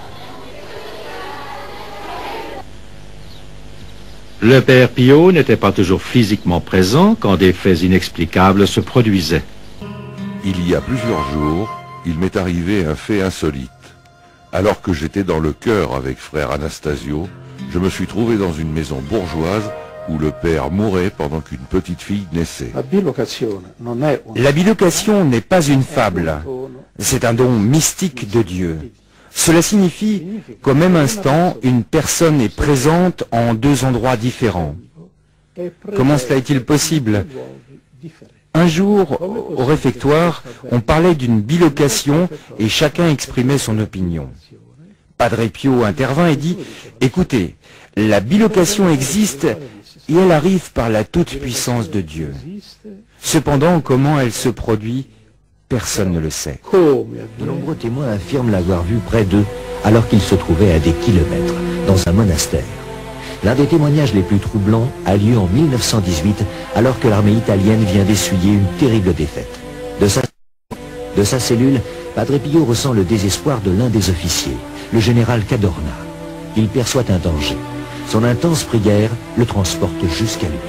Le Père Pio n'était pas toujours physiquement présent quand des faits inexplicables se produisaient. Il y a plusieurs jours, il m'est arrivé un fait insolite. Alors que j'étais dans le chœur avec frère Anastasio, je me suis trouvé dans une maison bourgeoise où le père mourait pendant qu'une petite fille naissait. La bilocation n'est pas une fable, c'est un don mystique de Dieu. Cela signifie qu'au même instant, une personne est présente en deux endroits différents. Comment cela est-il possible? Un jour, au réfectoire, on parlait d'une bilocation et chacun exprimait son opinion. Padre Pio intervint et dit « Écoutez, la bilocation existe et elle arrive par la toute-puissance de Dieu. Cependant, comment elle se produit, personne ne le sait. » De nombreux témoins affirment l'avoir vu près d'eux alors qu'ils se trouvaient à des kilomètres, dans un monastère. L'un des témoignages les plus troublants a lieu en 1918, alors que l'armée italienne vient d'essuyer une terrible défaite. De sa cellule, Padre Pio ressent le désespoir de l'un des officiers, le général Cadorna. Il perçoit un danger. Son intense prière le transporte jusqu'à lui.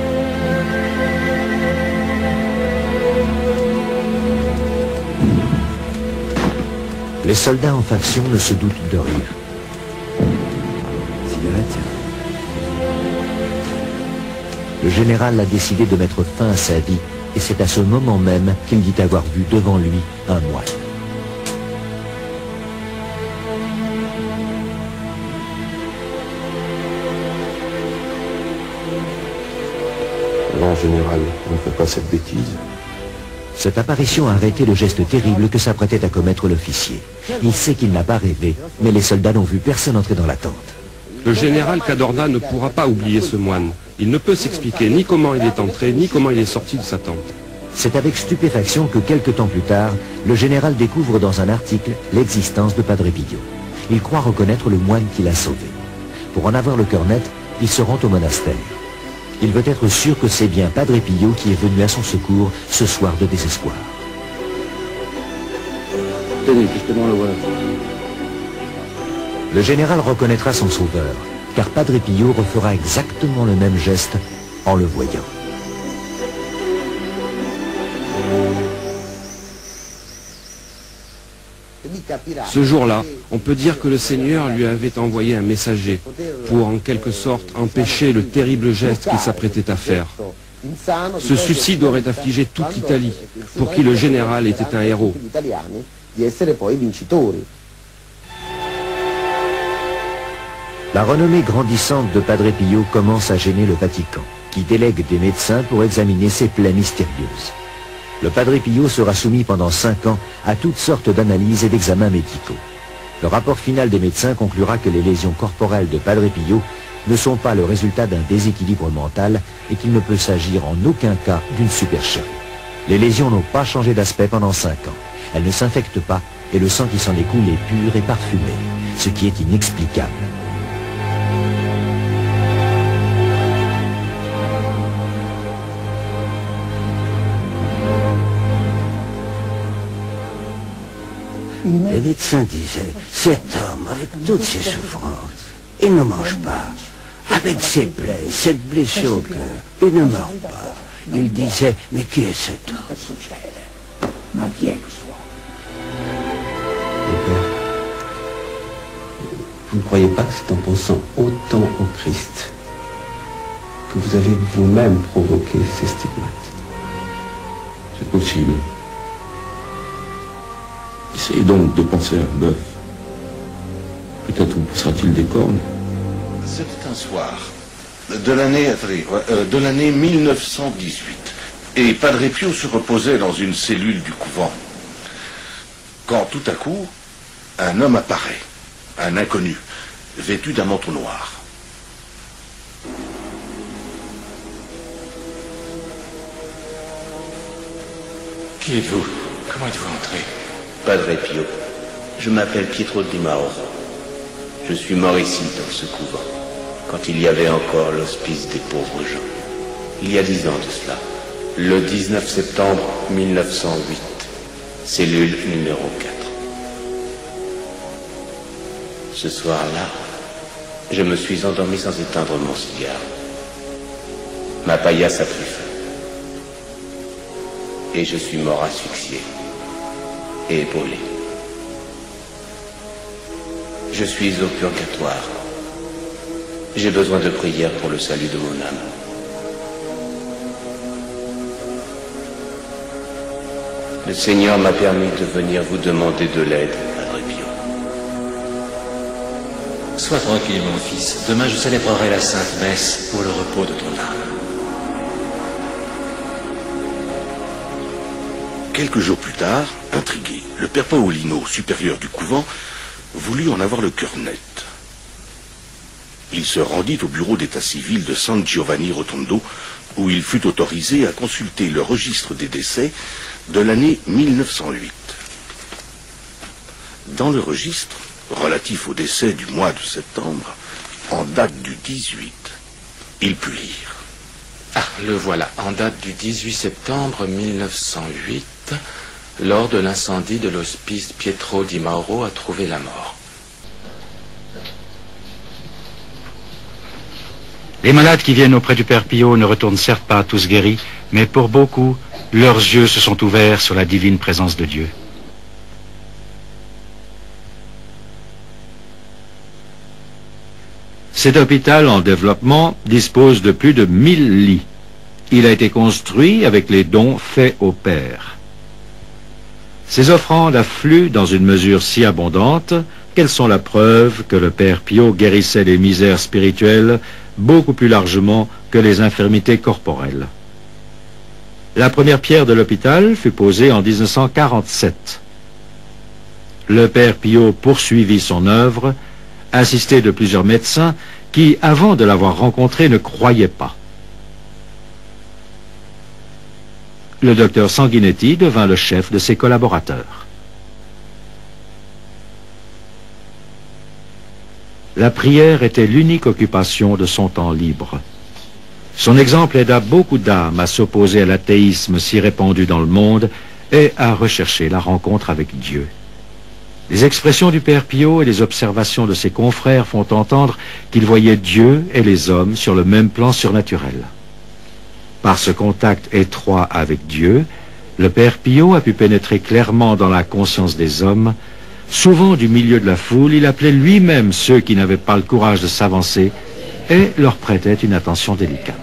Les soldats en faction ne se doutent de rien. Cigarette. Le général a décidé de mettre fin à sa vie, et c'est à ce moment même qu'il dit avoir vu devant lui un moine. Non, général, ne fais pas cette bêtise. Cette apparition a arrêté le geste terrible que s'apprêtait à commettre l'officier. Il sait qu'il n'a pas rêvé, mais les soldats n'ont vu personne entrer dans la tente. Le général Cadorna ne pourra pas oublier ce moine. Il ne peut s'expliquer ni comment il est entré, ni comment il est sorti de sa tente. C'est avec stupéfaction que quelques temps plus tard, le général découvre dans un article l'existence de Padre Pio. Il croit reconnaître le moine qui l'a sauvé. Pour en avoir le cœur net, il se rend au monastère. Il veut être sûr que c'est bien Padre Pio qui est venu à son secours ce soir de désespoir. Tenez, justement, le voilà. Le général reconnaîtra son sauveur, car Padre Pio refera exactement le même geste en le voyant. Ce jour-là, on peut dire que le Seigneur lui avait envoyé un messager pour en quelque sorte empêcher le terrible geste qu'il s'apprêtait à faire. Ce suicide aurait affligé toute l'Italie, pour qui le général était un héros. La renommée grandissante de Padre Pio commence à gêner le Vatican, qui délègue des médecins pour examiner ces plaies mystérieuses. Le Padre Pio sera soumis pendant 5 ans à toutes sortes d'analyses et d'examens médicaux. Le rapport final des médecins conclura que les lésions corporelles de Padre Pio ne sont pas le résultat d'un déséquilibre mental et qu'il ne peut s'agir en aucun cas d'une supercherie. Les lésions n'ont pas changé d'aspect pendant 5 ans. Elles ne s'infectent pas et le sang qui s'en écoule est pur et parfumé, ce qui est inexplicable. Les médecins disaient, cet homme, avec toutes ses souffrances, il ne mange pas. Avec ses plaies, cette blessure au cœur, il ne meurt pas. Il disait, mais qui est cet homme? Vous ne croyez pas que c'est en pensant autant au Christ que vous avez vous-même provoqué ces stigmates? C'est possible. Essayez donc de penser à un bœuf. Peut-être vous poussera-t-il des cornes. C'était un soir de l'année 1918. Et Padre Pio se reposait dans une cellule du couvent. Quand tout à coup, un homme apparaît, un inconnu, vêtu d'un manteau noir. Qui êtes-vous? Comment êtes-vous entré? Padre Pio, je m'appelle Pietro Di Mauro. Je suis mort ici, dans ce couvent, quand il y avait encore l'hospice des pauvres gens. Il y a 10 ans de cela. Le 19 septembre 1908, cellule numéro 4. Ce soir-là, je me suis endormi sans éteindre mon cigare. Ma paillasse a pris feu. Et je suis mort asphyxié et brûlé. Je suis au purgatoire. J'ai besoin de prières pour le salut de mon âme. Le Seigneur m'a permis de venir vous demander de l'aide, Padre Pio. Sois tranquille, mon fils. Demain, je célébrerai la Sainte Messe pour le repos de ton âme. Quelques jours plus tard, intrigué, le père Paolino, supérieur du couvent, voulut en avoir le cœur net. Il se rendit au bureau d'état civil de San Giovanni Rotondo, où il fut autorisé à consulter le registre des décès de l'année 1908. Dans le registre, relatif au décès du mois de septembre, en date du 18, il put lire. Ah, le voilà, en date du 18 septembre 1908, lors de l'incendie de l'hospice Pietro di Mauro a trouvé la mort. Les malades qui viennent auprès du Père Pio ne retournent certes pas tous guéris, mais pour beaucoup, leurs yeux se sont ouverts sur la divine présence de Dieu. Cet hôpital en développement dispose de plus de 1000 lits. Il a été construit avec les dons faits au Père. Ces offrandes affluent dans une mesure si abondante qu'elles sont la preuve que le Père Pio guérissait les misères spirituelles beaucoup plus largement que les infirmités corporelles. La première pierre de l'hôpital fut posée en 1947. Le Père Pio poursuivit son œuvre, assisté de plusieurs médecins qui, avant de l'avoir rencontré, ne croyaient pas. Le docteur Sanguinetti devint le chef de ses collaborateurs. La prière était l'unique occupation de son temps libre. Son exemple aida beaucoup d'âmes à s'opposer à l'athéisme si répandu dans le monde et à rechercher la rencontre avec Dieu. Les expressions du Père Pio et les observations de ses confrères font entendre qu'il voyait Dieu et les hommes sur le même plan surnaturel. Par ce contact étroit avec Dieu, le Père Pio a pu pénétrer clairement dans la conscience des hommes. Souvent du milieu de la foule, il appelait lui-même ceux qui n'avaient pas le courage de s'avancer et leur prêtait une attention délicate.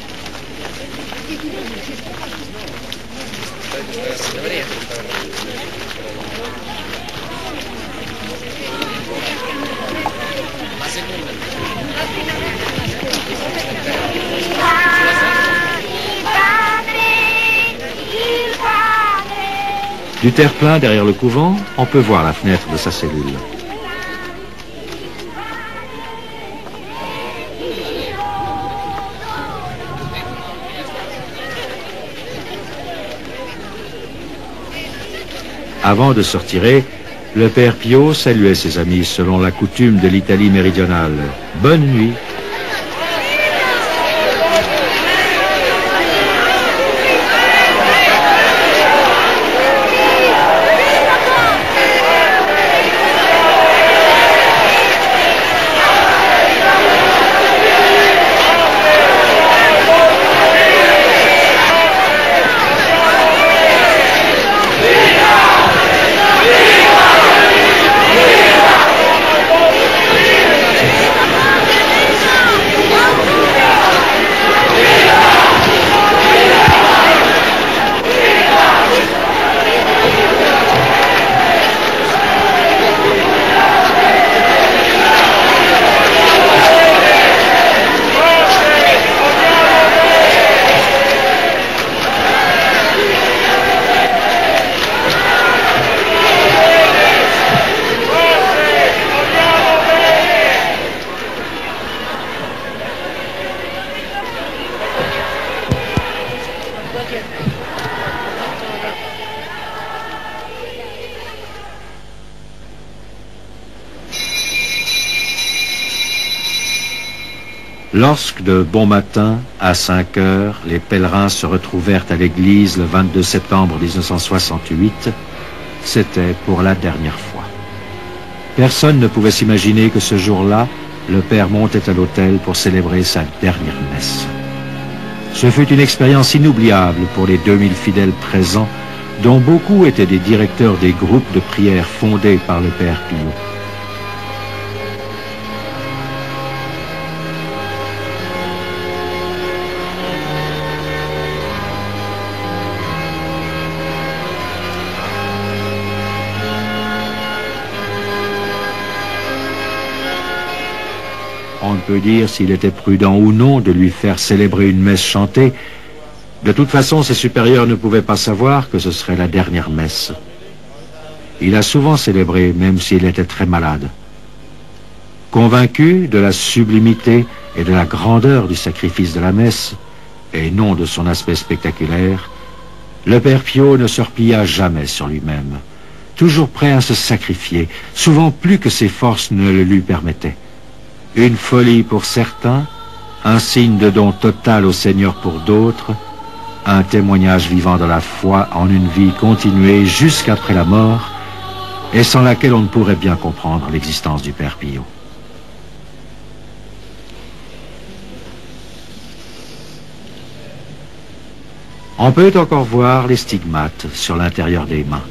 Du terre-plein derrière le couvent, on peut voir la fenêtre de sa cellule. Avant de se retirer, le Père Pio saluait ses amis selon la coutume de l'Italie méridionale. Bonne nuit. Lorsque de bon matin, à 5 heures, les pèlerins se retrouvèrent à l'église le 22 septembre 1968, c'était pour la dernière fois. Personne ne pouvait s'imaginer que ce jour-là, le père montait à l'autel pour célébrer sa dernière messe. Ce fut une expérience inoubliable pour les 2000 fidèles présents, dont beaucoup étaient des directeurs des groupes de prière fondés par le père Pio. On ne peut dire s'il était prudent ou non de lui faire célébrer une messe chantée. De toute façon, ses supérieurs ne pouvaient pas savoir que ce serait la dernière messe. Il a souvent célébré, même s'il était très malade. Convaincu de la sublimité et de la grandeur du sacrifice de la messe, et non de son aspect spectaculaire, le père Pio ne se replia jamais sur lui-même, toujours prêt à se sacrifier, souvent plus que ses forces ne le lui permettaient. Une folie pour certains, un signe de don total au Seigneur pour d'autres, un témoignage vivant de la foi en une vie continuée jusqu'après la mort, et sans laquelle on ne pourrait bien comprendre l'existence du père Pio. On peut encore voir les stigmates sur l'intérieur des mains.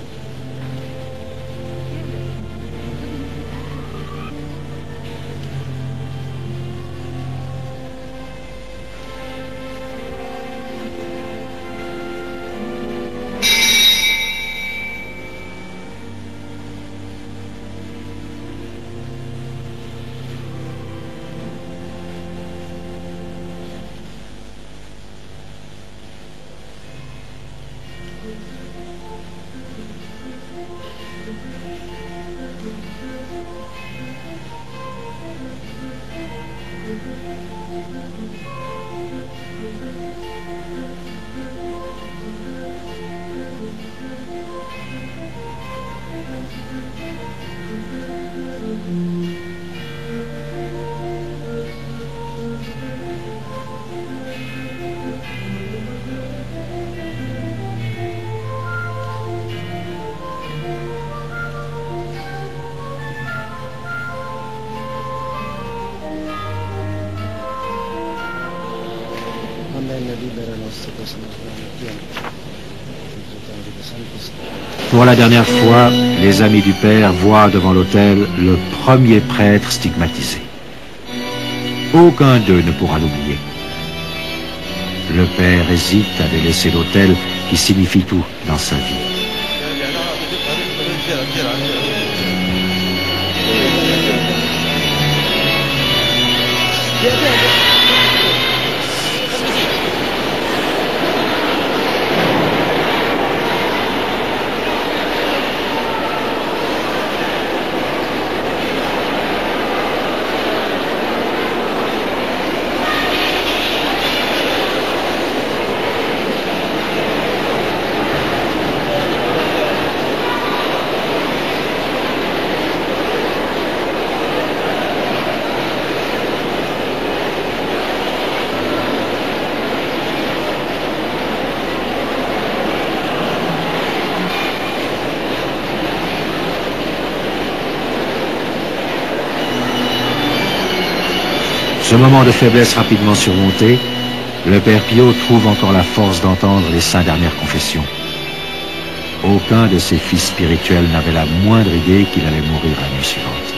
Pour la dernière fois, les amis du Père voient devant l'autel le premier prêtre stigmatisé. Aucun d'eux ne pourra l'oublier. Le Père hésite à délaisser l'autel qui signifie tout dans sa vie. Ce moment de faiblesse rapidement surmonté, le Père Pio trouve encore la force d'entendre les 5 dernières confessions. Aucun de ses fils spirituels n'avait la moindre idée qu'il allait mourir la nuit suivante.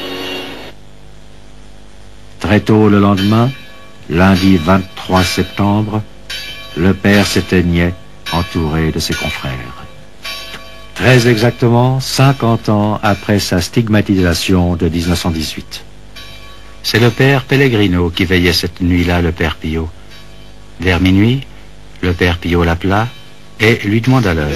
Très tôt le lendemain, lundi 23 septembre, le Père s'éteignait, entouré de ses confrères. Très exactement 50 ans après sa stigmatisation de 1918. C'est le père Pellegrino qui veillait cette nuit-là le père Pio. Vers minuit, le père Pio l'appela et lui demanda l'heure.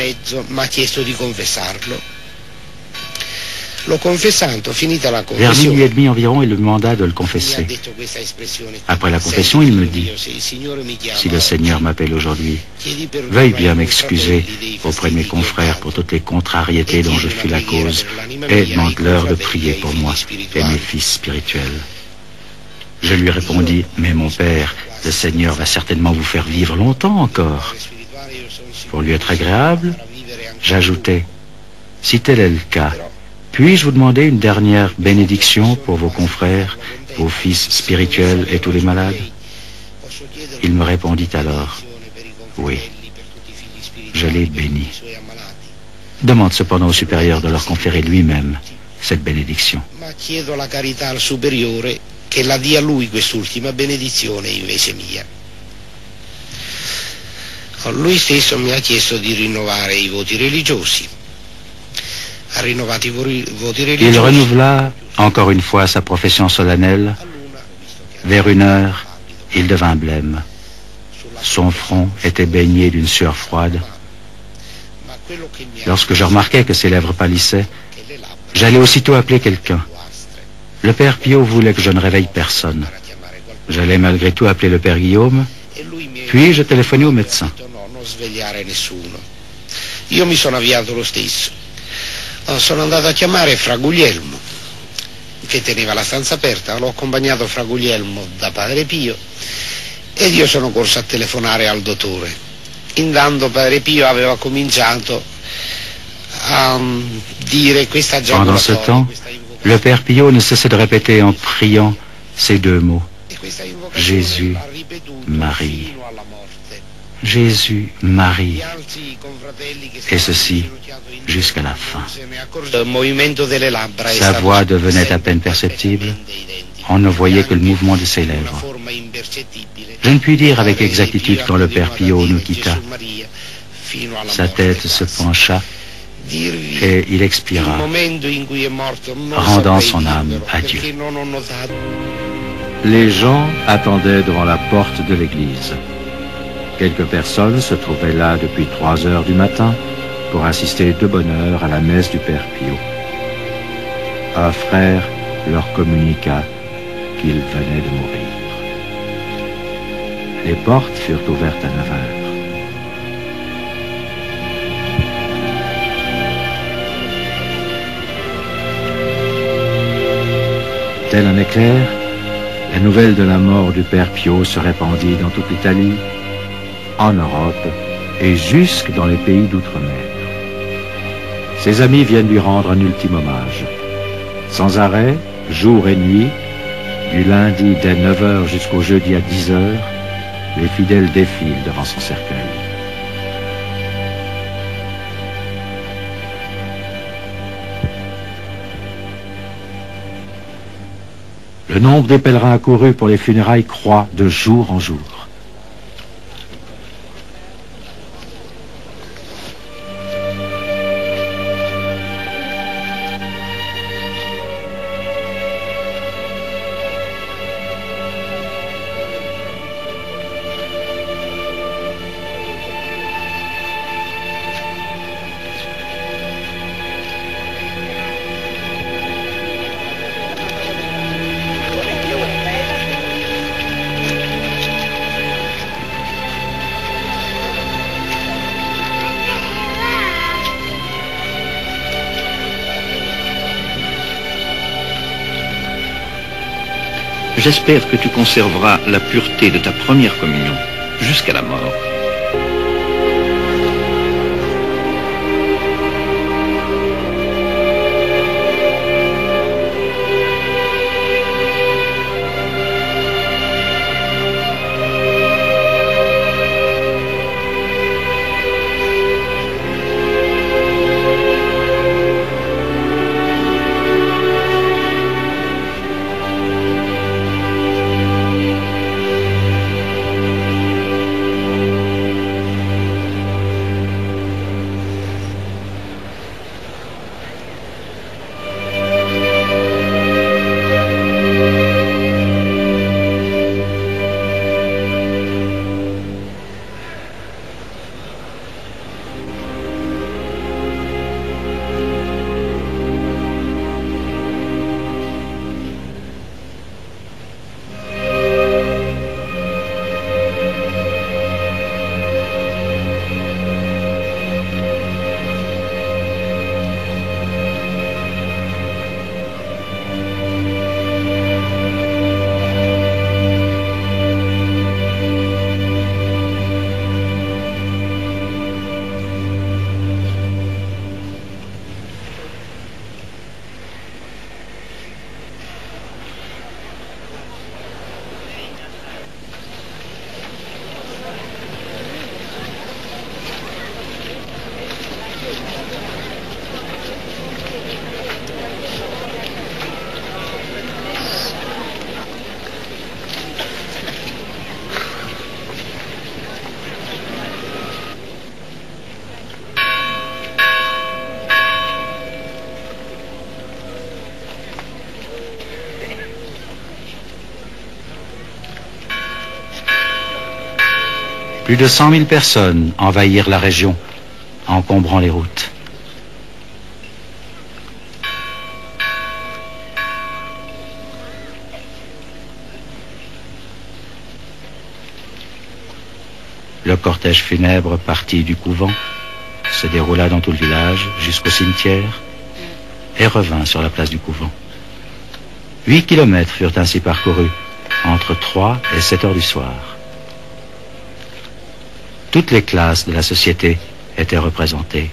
Vers minuit et demi environ, il lui demanda de le confesser. Après la confession, il me dit, si le Seigneur m'appelle aujourd'hui, veuille bien m'excuser auprès de mes confrères pour toutes les contrariétés dont je fus la cause et demande-leur de prier pour moi et mes fils spirituels. Je lui répondis, mais mon père, le Seigneur va certainement vous faire vivre longtemps encore. Pour lui être agréable, j'ajoutai, si tel est le cas, puis-je vous demander une dernière bénédiction pour vos confrères, vos fils spirituels et tous les malades? Il me répondit alors, oui, je l'ai béni. Demande cependant au supérieur de leur conférer lui-même cette bénédiction. Ma chiedo la carità al superiore che la dia a lui quest'ultima benedizione invece mia. Lui stesso mi ha chiesto di rinnovare i voti religiosi. Ha rinnovato i voti religiosi. Il renouvela encore une fois sa profession solennelle. Vers 1h, il devint blême. Son front était baigné d'une sueur froide. Lorsque je remarquai que ses lèvres pâlissaient, j'allais aussitôt appeler quelqu'un. Le père Pio voulait que je ne réveille personne. J'allais malgré tout appeler le père Guillaume, puis je téléphonai au médecin. Non svegliare nessuno. Io mi sono avviato lo stesso. Sono andato a chiamare Fra Guglielmo, che teneva la stanza aperta. L'ho accompagnato Fra Guglielmo da Padre Pio ed io sono corso a telefonare al dottore. Intanto Padre Pio aveva cominciato a dire questa giornata. Pendant ce temps, le père Pio ne cessait de répéter en priant ces deux mots. Jésus, Marie. Jésus, Marie. Et ceci jusqu'à la fin. Sa voix devenait à peine perceptible. On ne voyait que le mouvement de ses lèvres. Je ne puis dire avec exactitude quand le père Pio nous quitta. Sa tête se pencha et il expira, rendant son âme à Dieu. Les gens attendaient devant la porte de l'église. Quelques personnes se trouvaient là depuis 3 heures du matin pour assister de bonne heure à la messe du père Pio. Un frère leur communiqua qu'il venait de mourir. Les portes furent ouvertes à 9 heures. Tel un éclair, la nouvelle de la mort du père Pio se répandit dans toute l'Italie, en Europe et jusque dans les pays d'outre-mer. Ses amis viennent lui rendre un ultime hommage. Sans arrêt, jour et nuit, du lundi dès 9 heures jusqu'au jeudi à 10 heures, les fidèles défilent devant son cercueil. Le nombre des pèlerins accourus pour les funérailles croît de jour en jour. J'espère que tu conserveras la pureté de ta première communion jusqu'à la mort. Plus de 100 000 personnes envahirent la région, encombrant les routes. Le cortège funèbre parti du couvent se déroula dans tout le village jusqu'au cimetière et revint sur la place du couvent. 8 kilomètres furent ainsi parcourus entre 3 et 7 heures du soir. Toutes les classes de la société étaient représentées.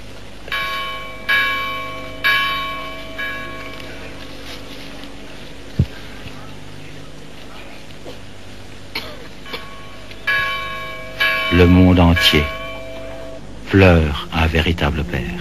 Le monde entier pleure un véritable père.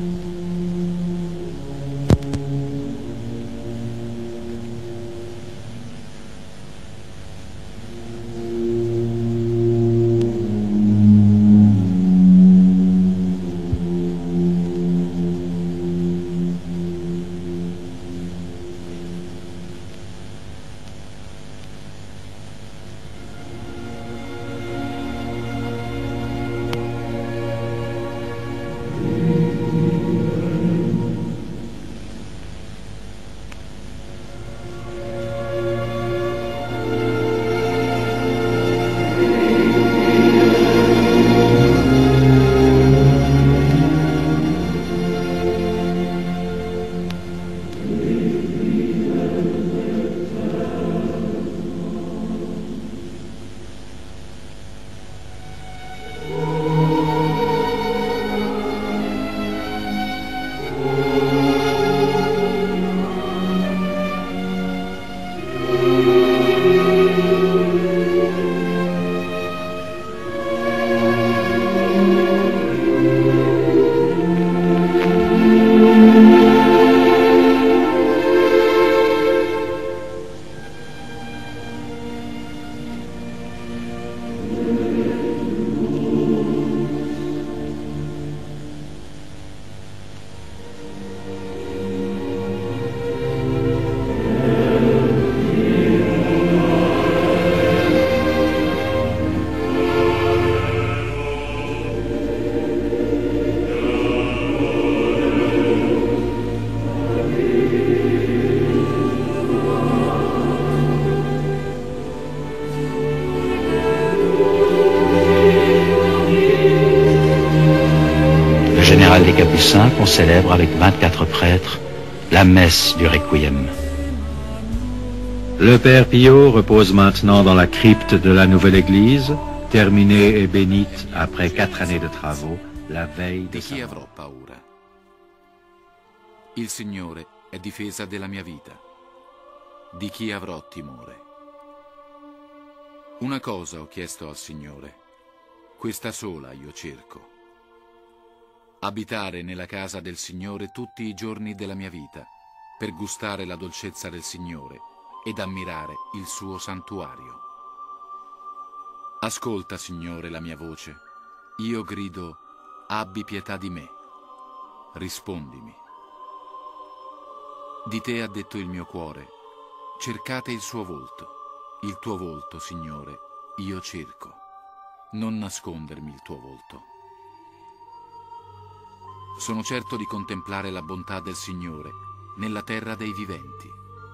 Des Capucins qu'on célèbre avec 24 prêtres la messe du Requiem. Le Père Pio repose maintenant dans la crypte de la nouvelle église, terminée et bénite après 4 années de travaux, la veille de sa chi avrò paura? Il Signore è difesa della mia vita. Di chi avrò timore? Una cosa ho chiesto al Signore, questa sola io cerco. Abitare nella casa del Signore tutti i giorni della mia vita, per gustare la dolcezza del Signore ed ammirare il suo santuario. Ascolta, Signore, la mia voce. Io grido, abbi pietà di me. Rispondimi. Di te ha detto il mio cuore, cercate il suo volto. Il tuo volto, Signore, io cerco. Non nascondermi il tuo volto. Sono certo di contemplare la bontà del Signore nella terra dei viventi.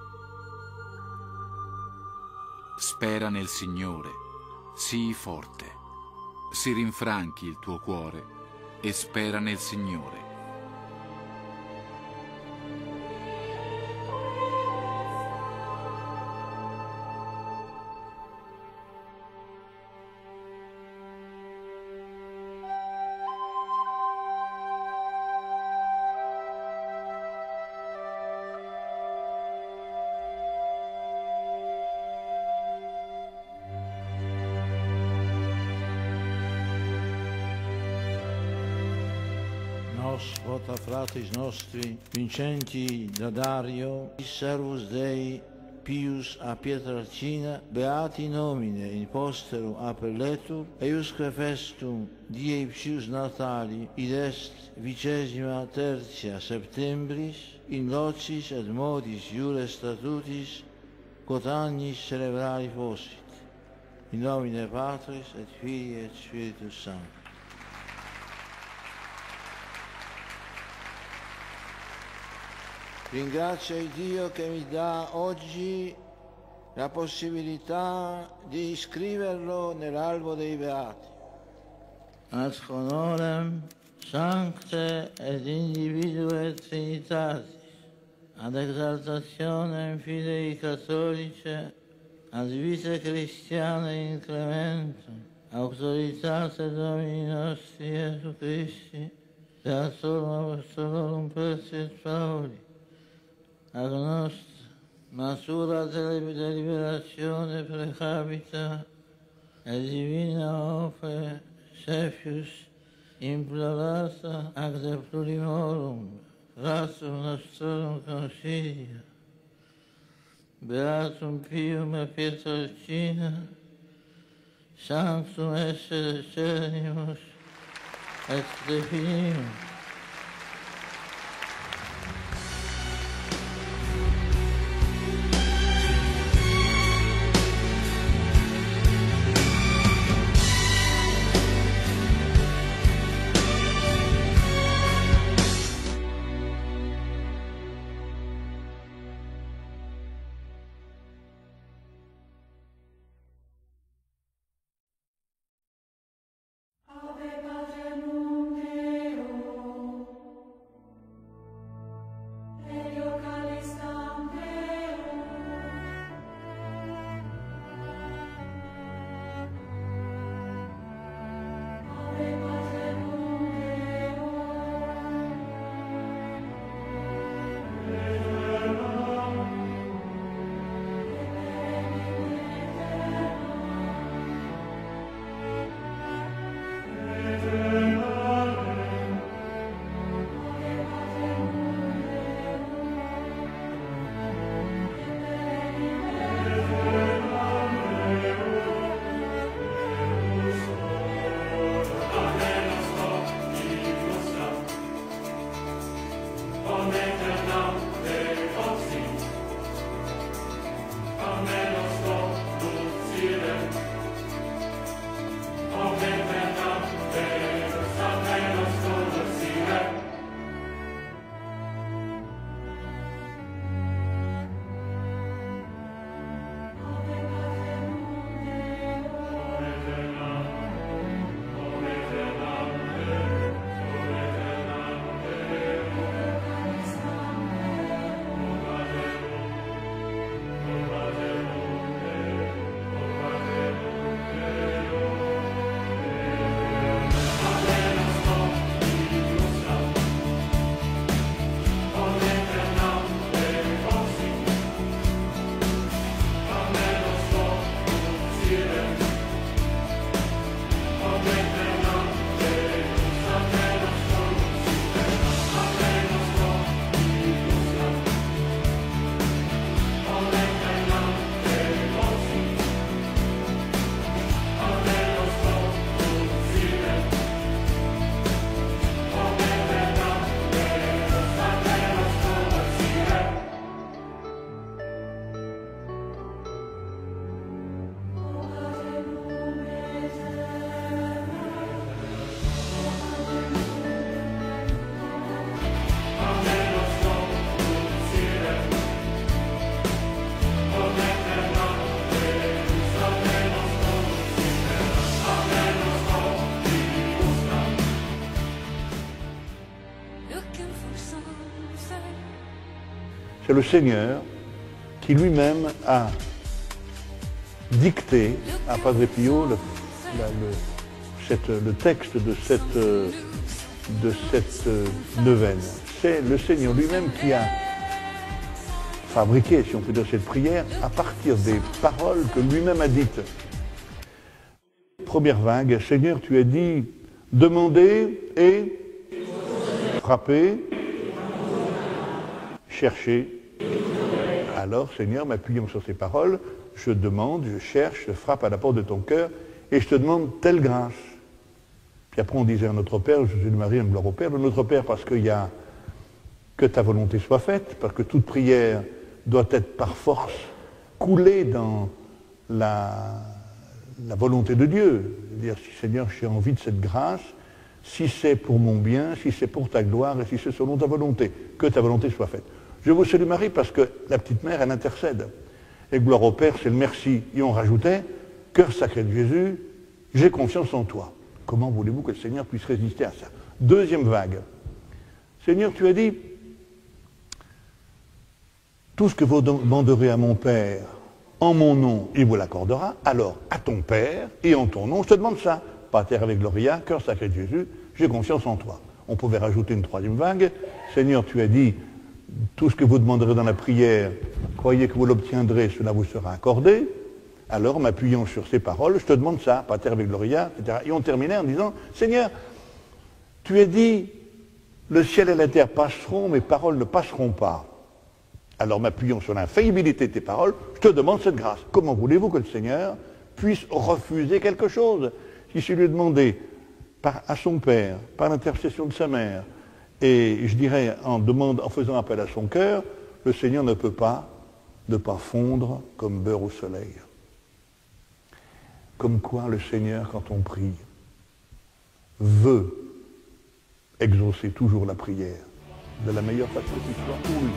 Spera nel Signore, sii forte, si rinfranchi il tuo cuore e spera nel Signore. Nos vota fratres nostri, vincenti da Dario, servus Dei, Pius a Pietrelcina, beati nomine in posterum appelletur, eiusque festum die ipsius natali, id est 23 septembris, in locis et modis iure statutis, quod annis celebrari possit. in nomine Patris et Filii et Spiritus Sancti. Ringrazio il Dio che mi dà oggi la possibilità di iscriverlo nell'albo dei Beati. Ad honorem sancte et individue Trinitatis, ad exaltationem fidei catholice, ad vita Christiane incrementum, auctoritate Domini nostri Iesu Christi, Beatorum Apostolorum Persi et Pauli, ad nostra matura deliberazione precapita e divina opere Cefius implorata ad de plurimorum ratum nostrorum consilia Beatum Pium et Pietrelcina Sanctum esse decernimus et definimus. C'est le Seigneur qui lui-même a dicté à Padre Pio le texte de cette neuvaine. C'est le Seigneur lui-même qui a fabriqué, si on peut dire, cette prière à partir des paroles que lui-même a dites. Première vague, Seigneur, tu as dit, demandez et frappez, cherchez. Alors, Seigneur, m'appuyant sur ces paroles, je demande, je cherche, je frappe à la porte de ton cœur et je te demande telle grâce. Puis après, on disait à notre Père, Jésus de Marie, gloire au Père, de notre Père, parce qu'il y a que ta volonté soit faite, parce que toute prière doit être par force coulée dans la volonté de Dieu. Dire, Seigneur, j'ai envie de cette grâce, si c'est pour mon bien, si c'est pour ta gloire et si c'est selon ta volonté, que ta volonté soit faite. Je vous salue Marie parce que la petite mère, elle intercède. Et gloire au Père, c'est le merci. Et on rajoutait, cœur sacré de Jésus, j'ai confiance en toi. Comment voulez-vous que le Seigneur puisse résister à ça? Deuxième vague. Seigneur, tu as dit, tout ce que vous demanderez à mon Père en mon nom, il vous l'accordera. Alors, à ton Père et en ton nom, je te demande ça. Pater avec Gloria, cœur sacré de Jésus, j'ai confiance en toi. On pouvait rajouter une troisième vague. Seigneur, tu as dit, tout ce que vous demanderez dans la prière, croyez que vous l'obtiendrez, cela vous sera accordé. Alors, m'appuyant sur ces paroles, je te demande ça, Pater avec Gloria, etc. Et on terminait en disant, Seigneur, tu as dit, le ciel et la terre passeront, mes paroles ne passeront pas. Alors, m'appuyant sur l'infaillibilité de tes paroles, je te demande cette grâce. Comment voulez-vous que le Seigneur puisse refuser quelque chose? Si je lui ai demandé à son Père, par l'intercession de sa mère, et je dirais en faisant appel à son cœur, le Seigneur ne peut pas ne pas fondre comme beurre au soleil. Comme quoi le Seigneur, quand on prie, veut exaucer toujours la prière de la meilleure façon qui soit. Oui,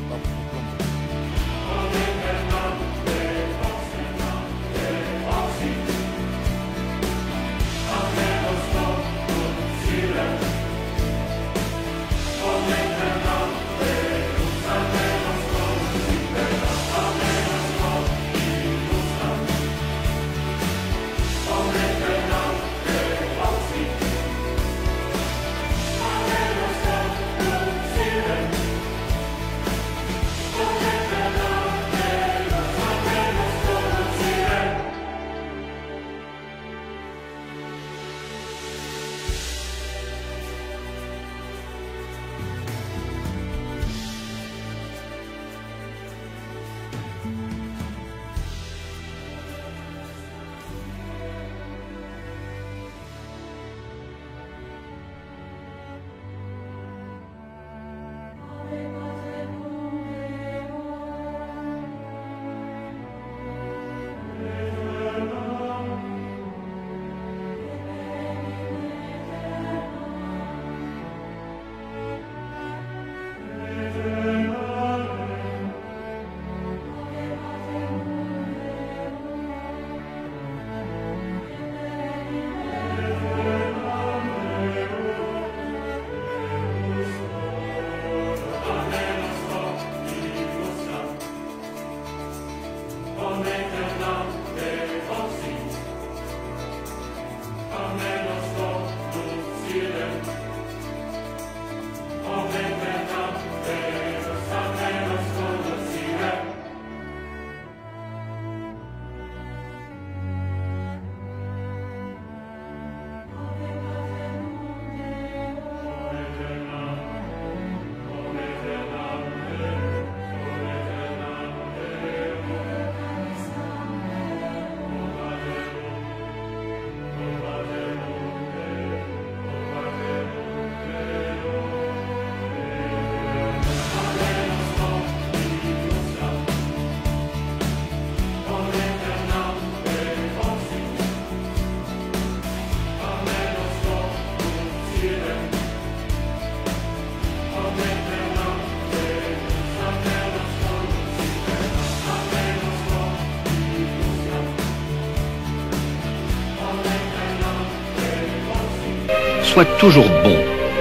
Sois toujours bon,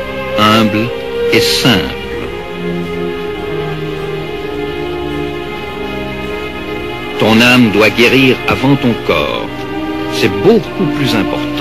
humble et simple. Ton âme doit guérir avant ton corps. C'est beaucoup plus important.